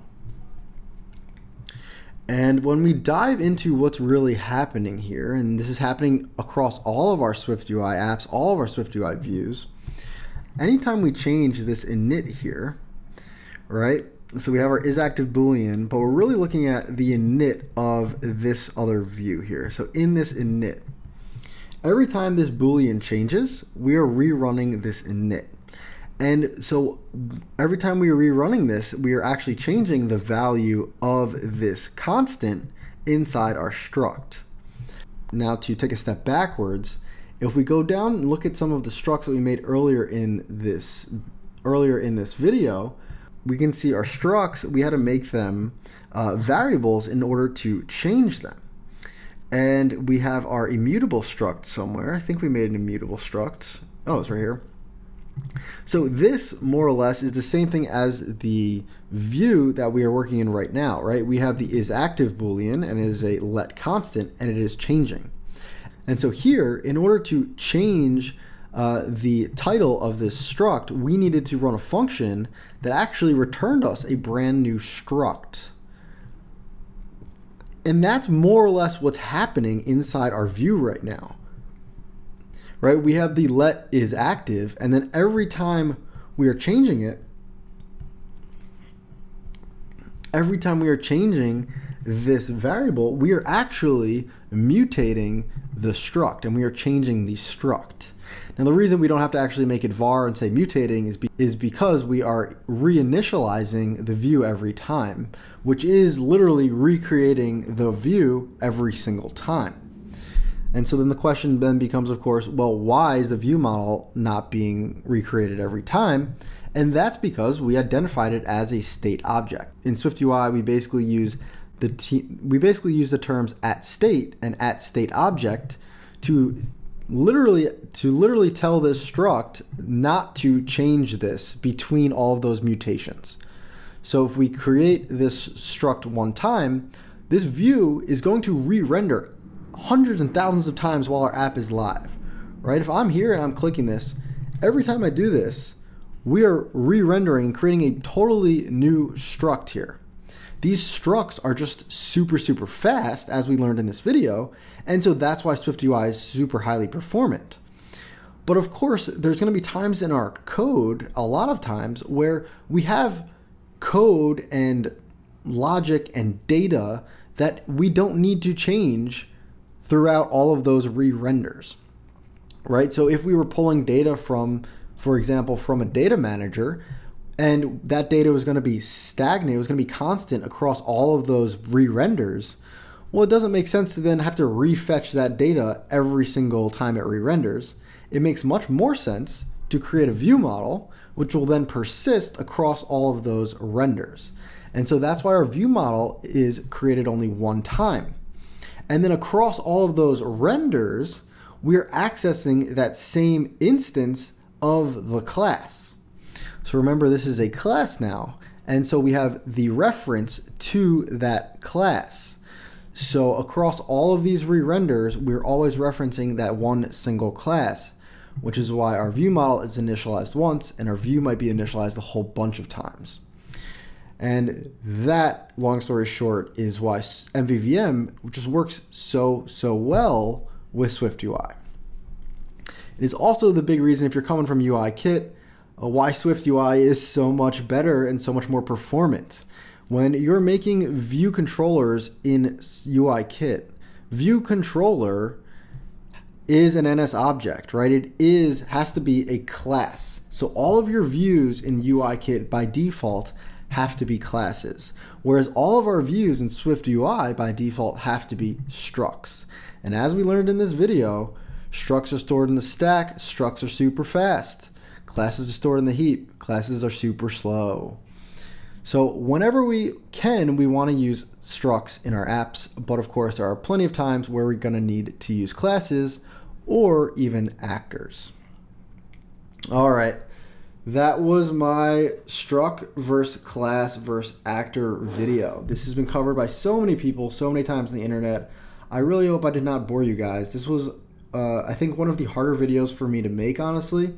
And when we dive into what's really happening here, and this is happening across all of our SwiftUI apps, all of our SwiftUI views, anytime we change this init here, right? So we have our isActive boolean, but we're really looking at the init of this other view here. So in this init, every time this Boolean changes, we are rerunning this init. And so every time we are rerunning this, we are actually changing the value of this constant inside our struct. Now to take a step backwards, if we go down and look at some of the structs that we made earlier in this video, we can see our structs, we had to make them variables in order to change them. And we have our immutable struct somewhere. I think we made an immutable struct. Oh, it's right here. So this, more or less, is the same thing as the view that we are working in right now, right? We have the isActive Boolean, and it is a let constant, and it is changing. And so here, in order to change the title of this struct, we needed to run a function that actually returned us a brand new struct. And that's more or less what's happening inside our view right now. Right? We have the let is active, and then every time we are changing it, every time we are changing this variable, we are actually mutating the struct, and we are changing the struct. Now the reason we don't have to actually make it var and say mutating is because we are reinitializing the view every time, which is literally recreating the view every single time. And so then the question then becomes, of course, well, why is the view model not being recreated every time? And that's because we identified it as a state object. In SwiftUI, we basically use the terms @state and @stateObject to literally tell this struct not to change this between all of those mutations. So if we create this struct one time, this view is going to re-render hundreds and thousands of times while our app is live, right? If I'm here and I'm clicking this, every time I do this, we are re-rendering and creating a totally new struct here. These structs are just super fast, as we learned in this video, and so that's why SwiftUI is super highly performant. But of course, there's going to be times in our code, a lot of times, where we have code and logic and data that we don't need to change throughout all of those re-renders, right? So if we were pulling data from, for example, from a data manager, and that data was going to be stagnant, it was going to be constant across all of those re-renders, well, it doesn't make sense to then have to refetch that data every single time it re-renders. It makes much more sense to create a view model, which will then persist across all of those renders. And so that's why our view model is created only one time. And then across all of those renders, we're accessing that same instance of the class. So remember, this is a class now, and so we have the reference to that class. So across all of these re-renders, we're always referencing that one single class, which is why our view model is initialized once, and our view might be initialized a whole bunch of times. And that, long story short, is why MVVM just works so well with SwiftUI. It is also the big reason, if you're coming from UIKit, why SwiftUI is so much better and so much more performant. When you're making view controllers in UIKit, view controller is an NS object, right? It has to be a class. So all of your views in UIKit by default have to be classes, whereas all of our views in SwiftUI by default have to be structs. And as we learned in this video, structs are stored in the stack, structs are super fast. Classes are stored in the heap, classes are super slow. So whenever we can, we want to use structs in our apps, but of course there are plenty of times where we're going to need to use classes or even actors. All right, that was my struct versus class versus actor video. This has been covered by so many people, so many times on the internet. I really hope I did not bore you guys. This was, I think, one of the harder videos for me to make, honestly.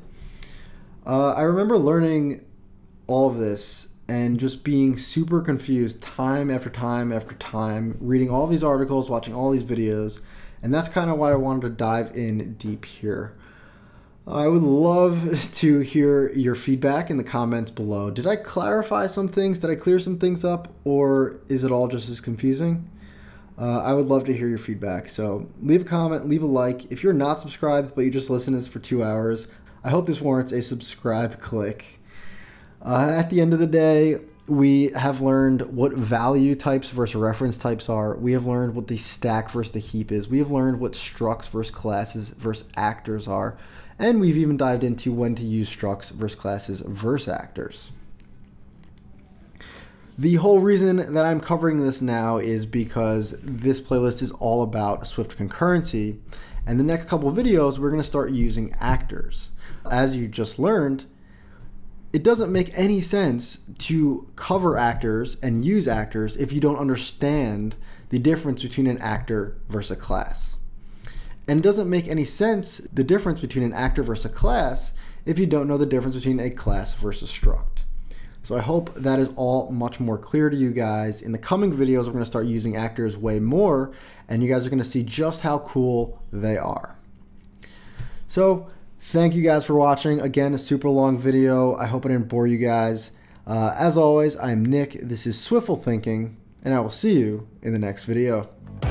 I remember learning all of this and just being super confused time after time after time, reading all these articles, watching all these videos, and that's kind of why I wanted to dive in deep here. I would love to hear your feedback in the comments below. Did I clarify some things? Did I clear some things up? Or is it all just as confusing? I would love to hear your feedback. So leave a comment, leave a like. If you're not subscribed but you just listen to this for 2 hours, I hope this warrants a subscribe click. At the end of the day, we have learned what value types versus reference types are. We have learned what the stack versus the heap is. We have learned what structs versus classes versus actors are. And we've even dived into when to use structs versus classes versus actors. The whole reason that I'm covering this now is because this playlist is all about Swift concurrency. And the next couple of videos, we're going to start using actors. As you just learned, it doesn't make any sense to cover actors and use actors if you don't understand the difference between an actor versus a class. And it doesn't make any sense, the difference between an actor versus a class, if you don't know the difference between a class versus struct. So I hope that is all much more clear to you guys. In the coming videos, we're going to start using actors way more, and you guys are going to see just how cool they are. So thank you guys for watching. Again, a super long video. I hope I didn't bore you guys. As always, I'm Nick. This is Swiftful Thinking, and I will see you in the next video.